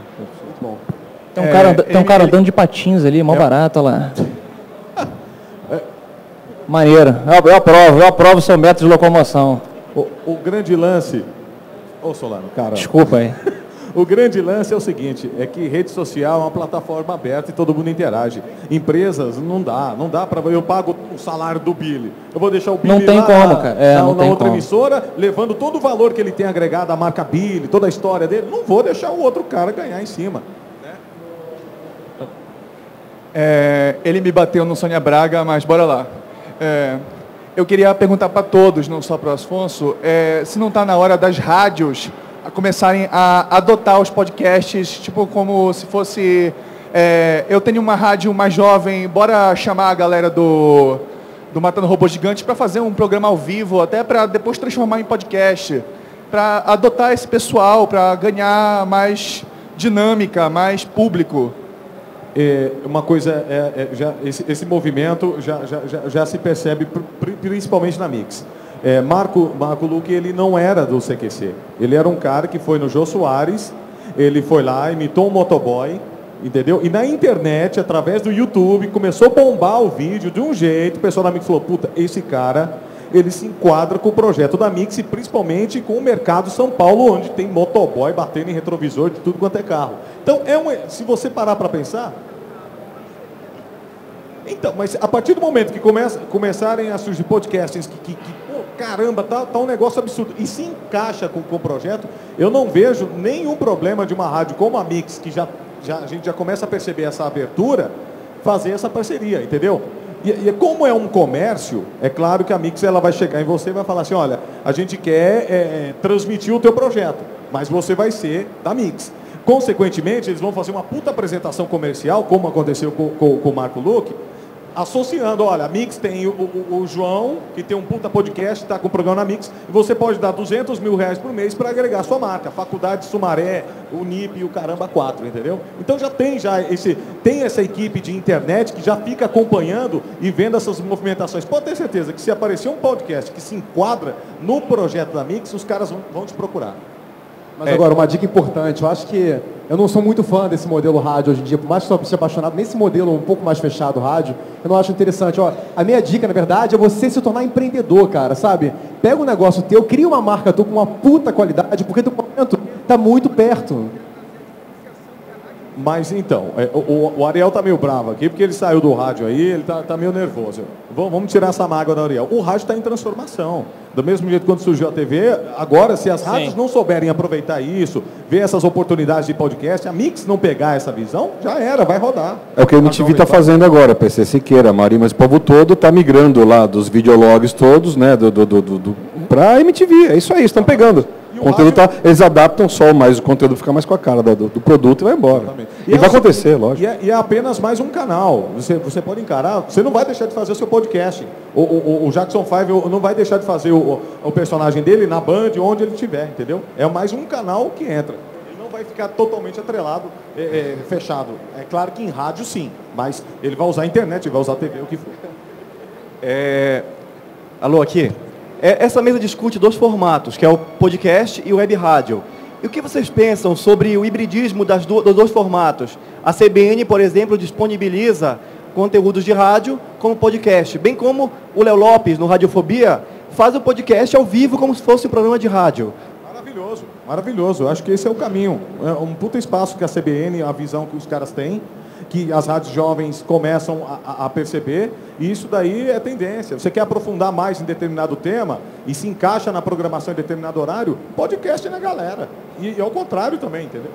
Tem um cara andando de patins ali, mó barato, olha lá. Maneiro. Eu aprovo o seu método de locomoção. O grande lance... Ô, Solano, cara... Desculpa aí. O grande lance é o seguinte, é que rede social é uma plataforma aberta e todo mundo interage. Empresas, não dá para... Eu pago o salário do Billy. Eu vou deixar o Billy não tem lá como, cara. na outra emissora, levando todo o valor que ele tem agregado à marca Billy, toda a história dele. Não vou deixar o outro cara ganhar em cima. Ele me bateu no Sônia Braga, mas bora lá. Eu queria perguntar para todos, não só para o Afonso, se não está na hora das rádios começarem a adotar os podcasts, tipo como se fosse... eu tenho uma rádio mais jovem, bora chamar a galera do Matando Robô Gigante para fazer um programa ao vivo, até para depois transformar em podcast, para adotar esse pessoal, para ganhar mais dinâmica, mais público. uma coisa, esse movimento já se percebe principalmente na Mix. Marco Luque, ele não era do CQC. Ele era um cara que foi no Jô Soares, ele foi lá, imitou um motoboy, entendeu? E na internet, através do YouTube, começou a bombar o vídeo de um jeito, o pessoal da Mix falou, puta, esse cara, ele se enquadra com o projeto da Mix e principalmente com o mercado São Paulo, onde tem motoboy batendo em retrovisor de tudo quanto é carro. Então, se você parar para pensar... Então, mas a partir do momento que começarem a surgir podcasts que pô, caramba, tá um negócio absurdo, e se encaixa com o projeto, eu não vejo nenhum problema de uma rádio como a Mix, que a gente já começa a perceber essa abertura, fazer essa parceria, entendeu? E como é um comércio, é claro que a Mix ela vai chegar em você e vai falar assim, olha, a gente quer transmitir o teu projeto, mas você vai ser da Mix. Consequentemente, eles vão fazer uma puta apresentação comercial, como aconteceu com o Marco Luque, associando, olha, a Mix tem o João, que tem um puta podcast, está com o programa na Mix, e você pode dar 200 mil reais por mês para agregar sua marca, Faculdade Sumaré, o NIP e o Caramba 4, entendeu? Então tem essa equipe de internet que já fica acompanhando e vendo essas movimentações. Pode ter certeza que se aparecer um podcast que se enquadra no projeto da Mix, os caras vão te procurar. Mas agora, uma dica importante, eu acho que eu não sou muito fã desse modelo rádio hoje em dia, por mais que eu seja apaixonado nesse modelo um pouco mais fechado rádio, eu não acho interessante. Ó, a minha dica, na verdade, é você se tornar empreendedor, cara, sabe? Pega um negócio teu, cria uma marca tua com uma puta qualidade, porque teu momento tá muito perto. Mas então, o Ariel tá meio bravo aqui, porque ele saiu do rádio aí, ele tá meio nervoso. Vamos tirar essa mágoa do Ariel. O rádio está em transformação. Do mesmo jeito que quando surgiu a TV, agora, se as rádios não souberem aproveitar isso, ver essas oportunidades de podcast, a Mix não pegar essa visão, já era, vai rodar. É o que a MTV está fazendo agora, PC Siqueira, Marinho, mas o povo todo está migrando lá dos videologs todos, né, para a MTV, é isso aí, estão pegando. O conteúdo eles adaptam só, mas o conteúdo fica mais com a cara do produto e vai embora. E vai acontecer, lógico. E é apenas mais um canal. Você pode encarar, você não vai deixar de fazer o seu podcast. O Jackson 5 não vai deixar de fazer o personagem dele na Band, onde ele estiver, entendeu? É mais um canal que entra. Ele não vai ficar totalmente atrelado, fechado. É claro que em rádio sim, mas ele vai usar a internet, vai usar a TV, o que for. Alô, aqui? Essa mesa discute dois formatos, que é o podcast e o web rádio. E o que vocês pensam sobre o hibridismo dos dois formatos? A CBN, por exemplo, disponibiliza conteúdos de rádio como podcast, bem como o Léo Lopes, no Radiofobia, faz o podcast ao vivo como se fosse um programa de rádio. Maravilhoso, maravilhoso. Eu acho que esse é o caminho. É um puta espaço que a CBN, a visão que os caras têm, que as rádios jovens começam a perceber, e isso daí é tendência. Você quer aprofundar mais em determinado tema e se encaixa na programação em determinado horário, podcast é na galera. E ao contrário também, entendeu?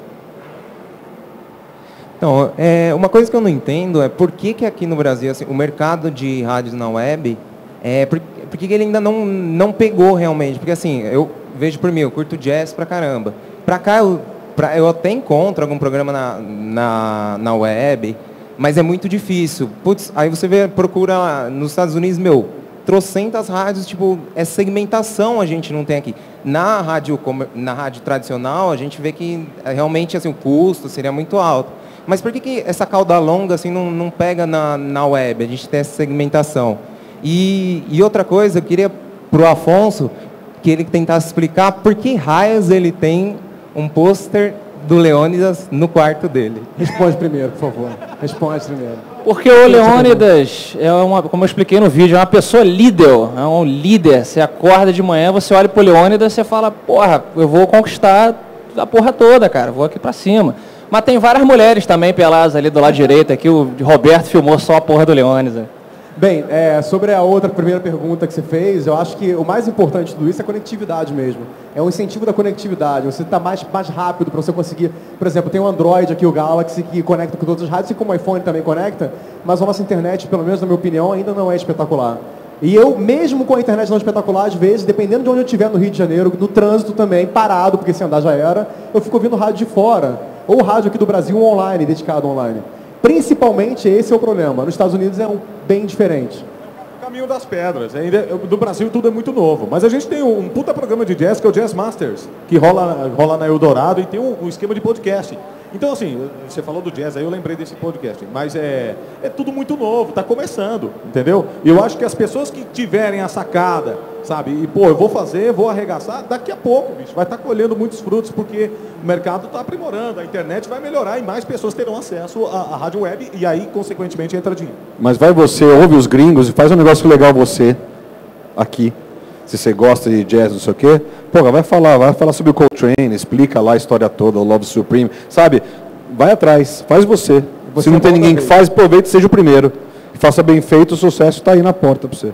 Então, uma coisa que eu não entendo é por que aqui no Brasil assim, o mercado de rádios na web, por que ele ainda não pegou realmente? Porque assim, eu vejo por mim, eu curto jazz pra caramba. Pra cá, eu até encontro algum programa na web, mas é muito difícil. Putz, aí você procura nos Estados Unidos, trocentas rádios, tipo, segmentação a gente não tem aqui. Na rádio tradicional, a gente vê que realmente assim, o custo seria muito alto. Mas por que essa cauda longa assim, não pega na web? A gente tem essa segmentação. E outra coisa, eu queria para o Afonso que ele tentasse explicar por que raios ele tem um pôster do Leônidas no quarto dele. Responde primeiro, por favor. Responde primeiro. Porque o Leônidas, como eu expliquei no vídeo, é uma pessoa líder, é um líder. Você acorda de manhã, você olha pro Leônidas e você fala, porra, eu vou conquistar a porra toda, cara, vou aqui pra cima. Mas tem várias mulheres também peladas ali do lado direito, aqui o Roberto filmou só a porra do Leônidas. Bem, sobre a outra primeira pergunta que você fez, eu acho que o mais importante de tudo isso é a conectividade mesmo. É um incentivo da conectividade. Você está mais rápido para você conseguir... Por exemplo, tem o Android aqui, o Galaxy, que conecta com outras rádios, e como o iPhone também conecta, mas a nossa internet, pelo menos na minha opinião, ainda não é espetacular. E eu, mesmo com a internet não espetacular, às vezes, dependendo de onde eu estiver no Rio de Janeiro, no trânsito também, parado, porque se andar já era, eu fico ouvindo rádio de fora. Ou rádio aqui do Brasil online, dedicado online. Principalmente esse é o problema. Nos Estados Unidos é bem diferente. O caminho das pedras. Ainda, do Brasil tudo é muito novo. Mas a gente tem um puta programa de jazz que é o Jazz Masters, que rola na Eldorado e tem um esquema de podcast. Então, assim, você falou do jazz, aí eu lembrei desse podcast. Mas é tudo muito novo, está começando, entendeu? E eu acho que as pessoas que tiverem a sacada, sabe? E, pô, eu vou fazer, vou arregaçar, daqui a pouco, bicho, vai estar colhendo muitos frutos, porque o mercado está aprimorando, a internet vai melhorar e mais pessoas terão acesso à rádio web e aí, consequentemente, entra dinheiro. Mas vai você, ouve os gringos e faz um negócio legal você, aqui. Se você gosta de jazz, não sei o quê, pô, vai falar sobre o Coltrane, explica lá a história toda, o Love Supreme, sabe? Vai atrás, faz você. Se não tem ninguém que faz, aproveita e seja o primeiro. E faça bem feito, o sucesso está aí na porta para você.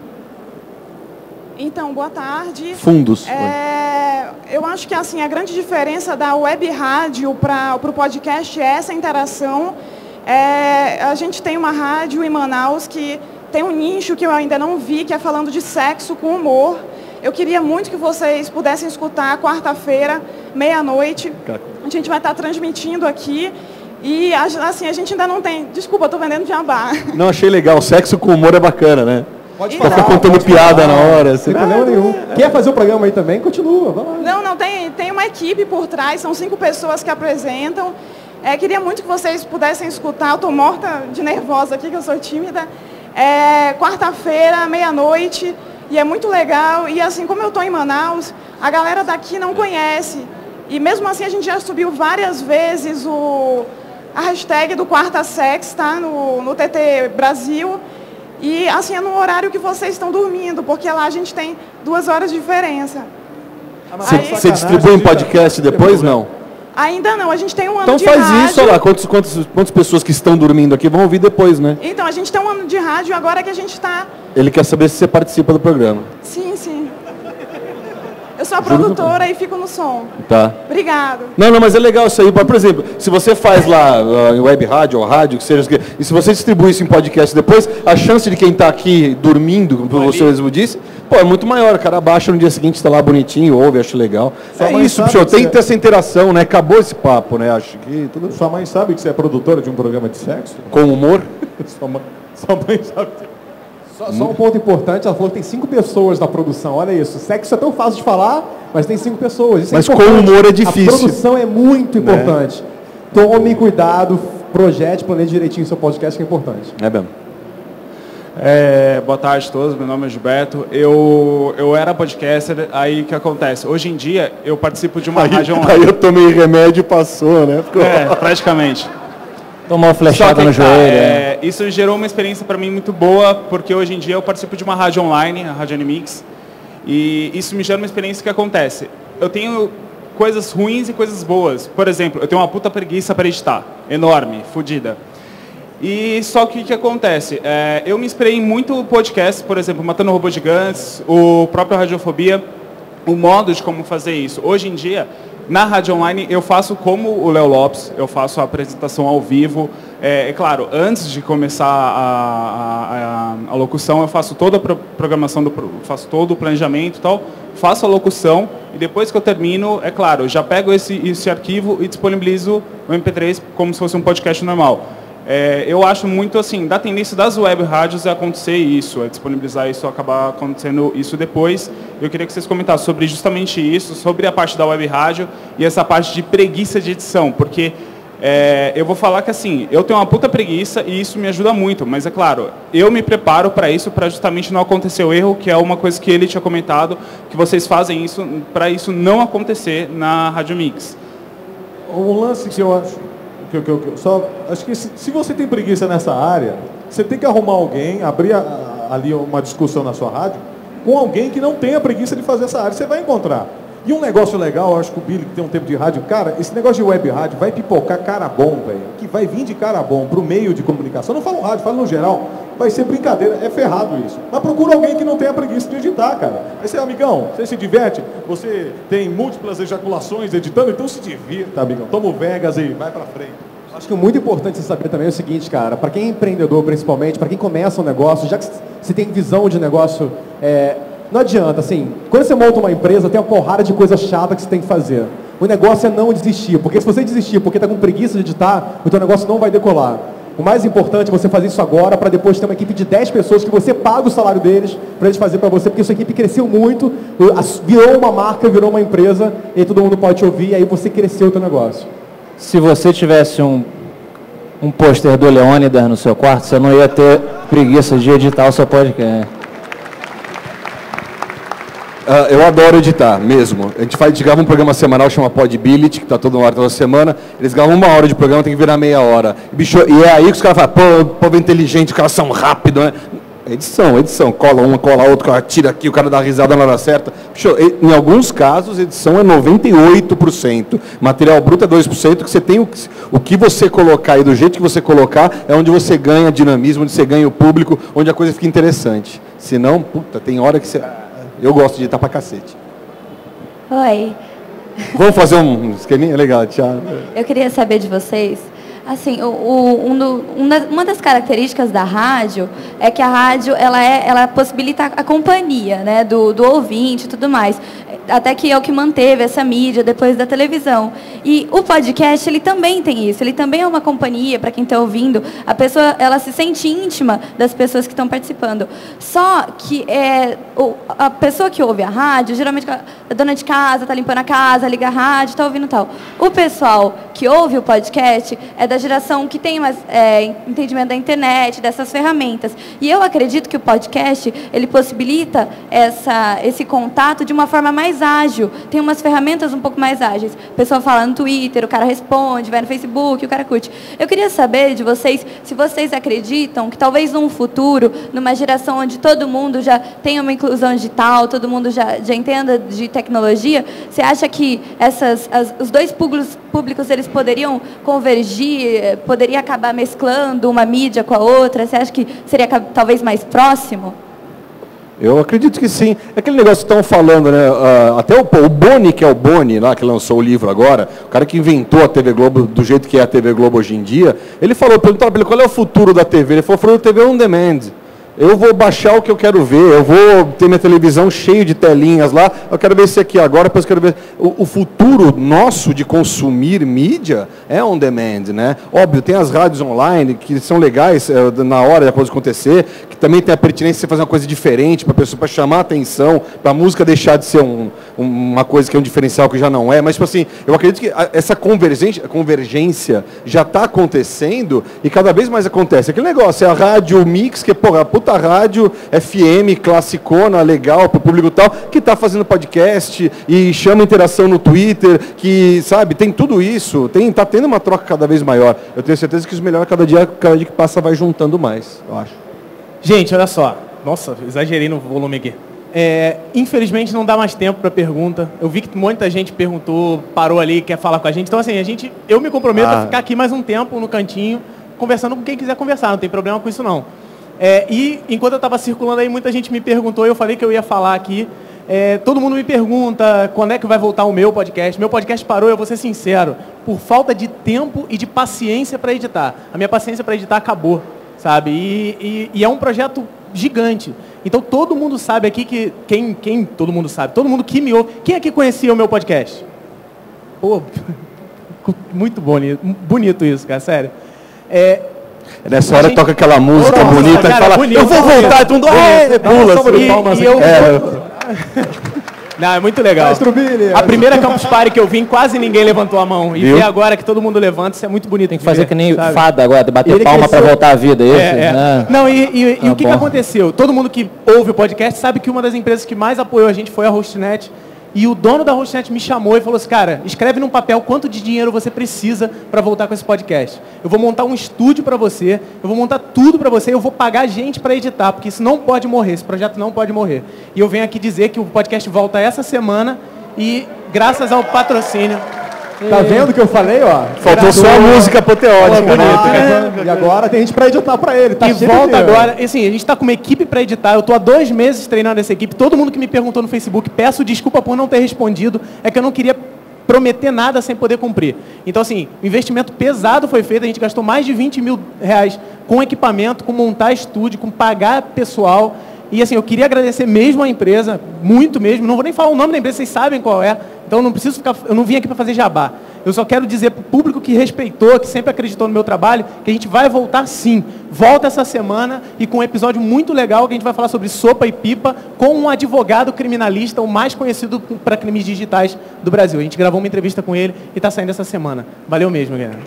Então, boa tarde. Fundos. Eu acho que assim, a grande diferença da web rádio para o podcast é essa interação. A gente tem uma rádio em Manaus que tem um nicho que eu ainda não vi, que é falando de sexo com humor. Eu queria muito que vocês pudessem escutar quarta-feira, meia-noite. A gente vai estar transmitindo aqui. E assim, a gente ainda não tem... Desculpa, estou vendendo jabá. Não, achei legal. Sexo com humor é bacana, né? Pode falar, contando piada na hora. Sem problema nenhum. Quer fazer o programa aí também? Continua, vai lá. Não, tem uma equipe por trás, são 5 pessoas que apresentam. Queria muito que vocês pudessem escutar. Eu estou morta de nervosa aqui, que eu sou tímida. Quarta-feira, meia-noite, e é muito legal. E assim, como eu estou em Manaus, a galera daqui não conhece. E mesmo assim, a gente já subiu várias vezes a hashtag do Quarta Sex, tá? No TT Brasil. E assim, é no horário que vocês estão dormindo, porque lá a gente tem 2 horas de diferença. Você distribui em podcast depois, não? Ainda não, a gente tem um ano de rádio. rádio. Então faz isso, olha lá, quantas pessoas que estão dormindo aqui vão ouvir depois, né? Então, a gente tem um ano de rádio agora que a gente está... Ele quer saber se você participa do programa. Sim. Eu sou a produtora e fico no som. Tá. Obrigado. Não, mas é legal isso aí. Por exemplo, se você faz lá em web rádio ou rádio, que seja, e se você distribui isso em podcast depois, a chance de quem está aqui dormindo, como você mesmo disse, pô, é muito maior. O cara baixa no dia seguinte, está lá bonitinho, ouve, acho legal. É isso, bicho, tem que ter essa interação, né? Acabou esse papo, né? Acho que tudo... Sua mãe sabe que você é produtora de um programa de sexo? Com humor? Sua mãe sabe que... Só um ponto importante, ela falou que tem 5 pessoas na produção, olha isso. Sexo é tão fácil de falar, mas tem 5 pessoas. Isso mas com humor é difícil. A produção é muito importante. Tome cuidado, projete, planeje direitinho o seu podcast, que é importante. É mesmo. Boa tarde a todos, meu nome é Gilberto. Eu era podcaster, aí o que acontece? Hoje em dia eu participo de uma rádio online. Aí eu tomei remédio e passou, né? Praticamente. Tomou uma flechada no joelho. Isso gerou uma experiência para mim muito boa, porque hoje em dia eu participo de uma rádio online, a Rádio Animix, e isso me gera uma experiência que acontece. Eu tenho coisas ruins e coisas boas. Por exemplo, eu tenho uma puta preguiça para editar, enorme, fodida. E só que o que acontece? Eu me inspirei em muito podcast, por exemplo, Matando Robôs Gigantes, o próprio Radiofobia, o modo de como fazer isso. Hoje em dia, na rádio online, eu faço como o Léo Lopes, eu faço a apresentação ao vivo. Claro, antes de começar a locução, eu faço toda a programação, faço todo o planejamento e tal, faço a locução e depois que eu termino, é claro, eu já pego esse arquivo e disponibilizo o MP3 como se fosse um podcast normal. Eu acho muito assim, da tendência das web rádios é acontecer isso, é disponibilizar isso, acabar acontecendo isso depois. Eu queria que vocês comentassem sobre justamente isso, sobre a parte da web rádio e essa parte de preguiça de edição, porque eu vou falar que assim, eu tenho uma puta preguiça e isso me ajuda muito, mas é claro, eu me preparo para isso, para justamente não acontecer o erro, que é uma coisa que ele tinha comentado, que vocês fazem isso para isso não acontecer na Rádio Mix. Um lance que eu acho... acho que se você tem preguiça nessa área, você tem que arrumar alguém, abrir ali uma discussão na sua rádio com alguém que não tenha preguiça de fazer essa área. Você vai encontrar. E um negócio legal, eu acho que o Billy, que tem um tempo de rádio, cara, esse negócio de web rádio vai pipocar cara bom, velho. Que vai vir de cara bom para o meio de comunicação. Não falo rádio, falo no geral. Vai ser brincadeira, é ferrado isso. Mas procura alguém que não tenha preguiça de editar, cara. Aí você, amigão, você se diverte, você tem múltiplas ejaculações editando, então se divirta, amigão. Toma o Vegas e vai pra frente. Acho que o muito importante você saber também é o seguinte, cara, para quem é empreendedor principalmente, para quem começa um negócio, já que você tem visão de negócio, não adianta, assim, quando você monta uma empresa, tem uma porrada de coisa chata que você tem que fazer. O negócio é não desistir, porque se você desistir porque está com preguiça de editar, o teu negócio não vai decolar. O mais importante é você fazer isso agora, para depois ter uma equipe de 10 pessoas que você paga o salário deles, para eles fazerem para você, porque sua equipe cresceu muito, virou uma marca, virou uma empresa, e aí todo mundo pode te ouvir, e aí você cresceu o teu negócio. Se você tivesse um pôster do Leônidas no seu quarto, você não ia ter preguiça de editar o seu podcast. Eu adoro editar, mesmo. A gente grava um programa semanal, chama Podbility, que está todo no ar toda semana. Eles gravam 1 hora de programa, tem que virar meia hora. Bicho, e é aí que os caras falam, pô, povo inteligente, os caras são rápidos, né? Edição. Cola uma, cola outra, o cara tira aqui, o cara dá risada na hora certa. Bicho, em alguns casos, edição é 98%. Material bruto é 2%, que você tem o que você colocar e do jeito que você colocar é onde você ganha dinamismo, onde você ganha o público, onde a coisa fica interessante. Senão, puta, tem hora que você... Eu gosto de editar pra cacete. Oi. Vamos fazer um esqueminha? Legal, tchau. Eu queria saber de vocês, assim, uma das características da rádio é que a rádio ela possibilita a companhia, né, do ouvinte e tudo mais. Até que é o que manteve essa mídia depois da televisão. E o podcast, ele também tem isso. Ele também é uma companhia para quem está ouvindo. A pessoa, ela se sente íntima das pessoas que estão participando. Só que a pessoa que ouve a rádio, geralmente a dona de casa está limpando a casa, liga a rádio, está ouvindo tal. O pessoal que ouve o podcast é da geração que tem mais entendimento da internet, dessas ferramentas. E eu acredito que o podcast, ele possibilita esse contato de uma forma mais ágil. Tem umas ferramentas um pouco mais ágeis. O pessoal fala no Twitter, o cara responde, vai no Facebook, o cara curte. Eu queria saber de vocês, se vocês acreditam que talvez num futuro, numa geração onde todo mundo já tem uma inclusão digital, todo mundo já entenda de tecnologia, você acha que os dois públicos eles poderiam convergir, poderia acabar mesclando uma mídia com a outra? Você acha que seria talvez mais próximo? Eu acredito que sim. É aquele negócio que estão falando, né? Até o Boni, que é o Boni, lá, que lançou o livro agora, o cara que inventou a TV Globo do jeito que é a TV Globo hoje em dia, ele perguntaram para ele qual é o futuro da TV. Ele falou, o futuro da TV é on demand. Eu vou baixar o que eu quero ver, eu vou ter minha televisão cheia de telinhas lá, eu quero ver esse aqui agora, depois eu quero ver... O futuro nosso de consumir mídia é on demand, né? Óbvio, tem as rádios online que são legais na hora de acontecer, que também tem a pertinência de você fazer uma coisa diferente para a pessoa, para chamar a atenção, para a música deixar de ser uma coisa que é um diferencial que já não é, mas tipo assim, eu acredito que essa convergência já está acontecendo e cada vez mais acontece. Aquele negócio, é a rádio mix, que é, porra, a puta rádio FM, classicona, legal para o público tal, que está fazendo podcast e chama interação no Twitter, que, sabe, tem tudo isso, está tendo uma troca cada vez maior. Eu tenho certeza que os melhores, cada dia que passa, vai juntando mais, eu acho. Gente, olha só. Nossa, exagerei no volume aqui. Infelizmente não dá mais tempo para pergunta. Eu vi que muita gente perguntou, parou ali, quer falar com a gente. Então, assim, eu me comprometo a ficar aqui mais um tempo no cantinho, conversando com quem quiser conversar, não tem problema com isso não. E enquanto eu estava circulando aí, muita gente me perguntou, eu falei que eu ia falar aqui. Todo mundo me pergunta quando é que vai voltar o meu podcast. Meu podcast parou, eu vou ser sincero, por falta de tempo e de paciência para editar. A minha paciência para editar acabou, sabe? E é um projeto gigante. Então todo mundo sabe aqui que... Quem todo mundo sabe? Todo mundo que me ouve. Quem aqui conhecia o meu podcast? Pô, muito bonito isso, cara, sério. Nessa hora toca aquela música bonita, cara, e fala, bonito, eu vou voltar, e tudo pula. Não, é muito legal. A primeira Campus Party que eu vim, quase ninguém levantou a mão. E ver agora que todo mundo levanta, isso é muito bonito. Tem que fazer que nem fada agora, bater palma para voltar à vida. Não, e o que aconteceu? Todo mundo que ouve o podcast sabe que uma das empresas que mais apoiou a gente foi a Hostnet. E o dono da Hostnet me chamou e falou assim, cara, escreve num papel quanto de dinheiro você precisa para voltar com esse podcast. Eu vou montar um estúdio para você, eu vou montar tudo para você, eu vou pagar gente para editar, porque isso não pode morrer, esse projeto não pode morrer. E eu venho aqui dizer que o podcast volta essa semana e graças ao patrocínio... Tá vendo o que eu falei, ó? Faltou só a música apoteótica. E agora tem gente pra editar pra ele. Tá, e volta agora. Assim, a gente tá com uma equipe pra editar. Eu tô há 2 meses treinando essa equipe. Todo mundo que me perguntou no Facebook, peço desculpa por não ter respondido. É que eu não queria prometer nada sem poder cumprir. Então, assim, o investimento pesado foi feito. A gente gastou mais de 20 mil reais com equipamento, com montar estúdio, com pagar pessoal. E assim, eu queria agradecer mesmo à empresa, muito mesmo. Não vou nem falar o nome da empresa, vocês sabem qual é. Então não preciso ficar, eu não vim aqui para fazer jabá. Eu só quero dizer para o público que respeitou, que sempre acreditou no meu trabalho, que a gente vai voltar sim. Volta essa semana e com um episódio muito legal que a gente vai falar sobre sopa e pipa com um advogado criminalista, o mais conhecido para crimes digitais do Brasil. A gente gravou uma entrevista com ele e está saindo essa semana. Valeu mesmo, galera.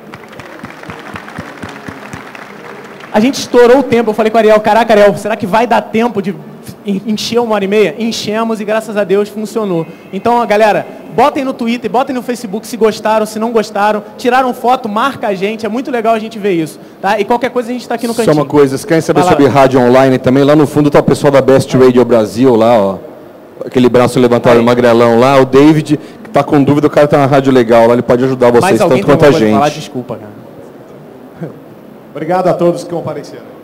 A gente estourou o tempo. Eu falei com o Ariel, caraca, Ariel, será que vai dar tempo de encher 1h30? Enchemos e graças a Deus funcionou. Então, galera, botem no Twitter, botem no Facebook se gostaram, se não gostaram, tiraram foto, marca a gente, é muito legal a gente ver isso, tá? E qualquer coisa a gente está aqui no cantinho. Só uma coisa, se querem saber sobre rádio online também, lá no fundo está o pessoal da Best Radio Brasil, lá, ó, aquele braço levantado, magrelão lá, o David, que está com dúvida, o cara está na rádio legal, lá ele pode ajudar vocês tanto quanto a gente. Falar, desculpa, cara. Obrigado a todos que compareceram.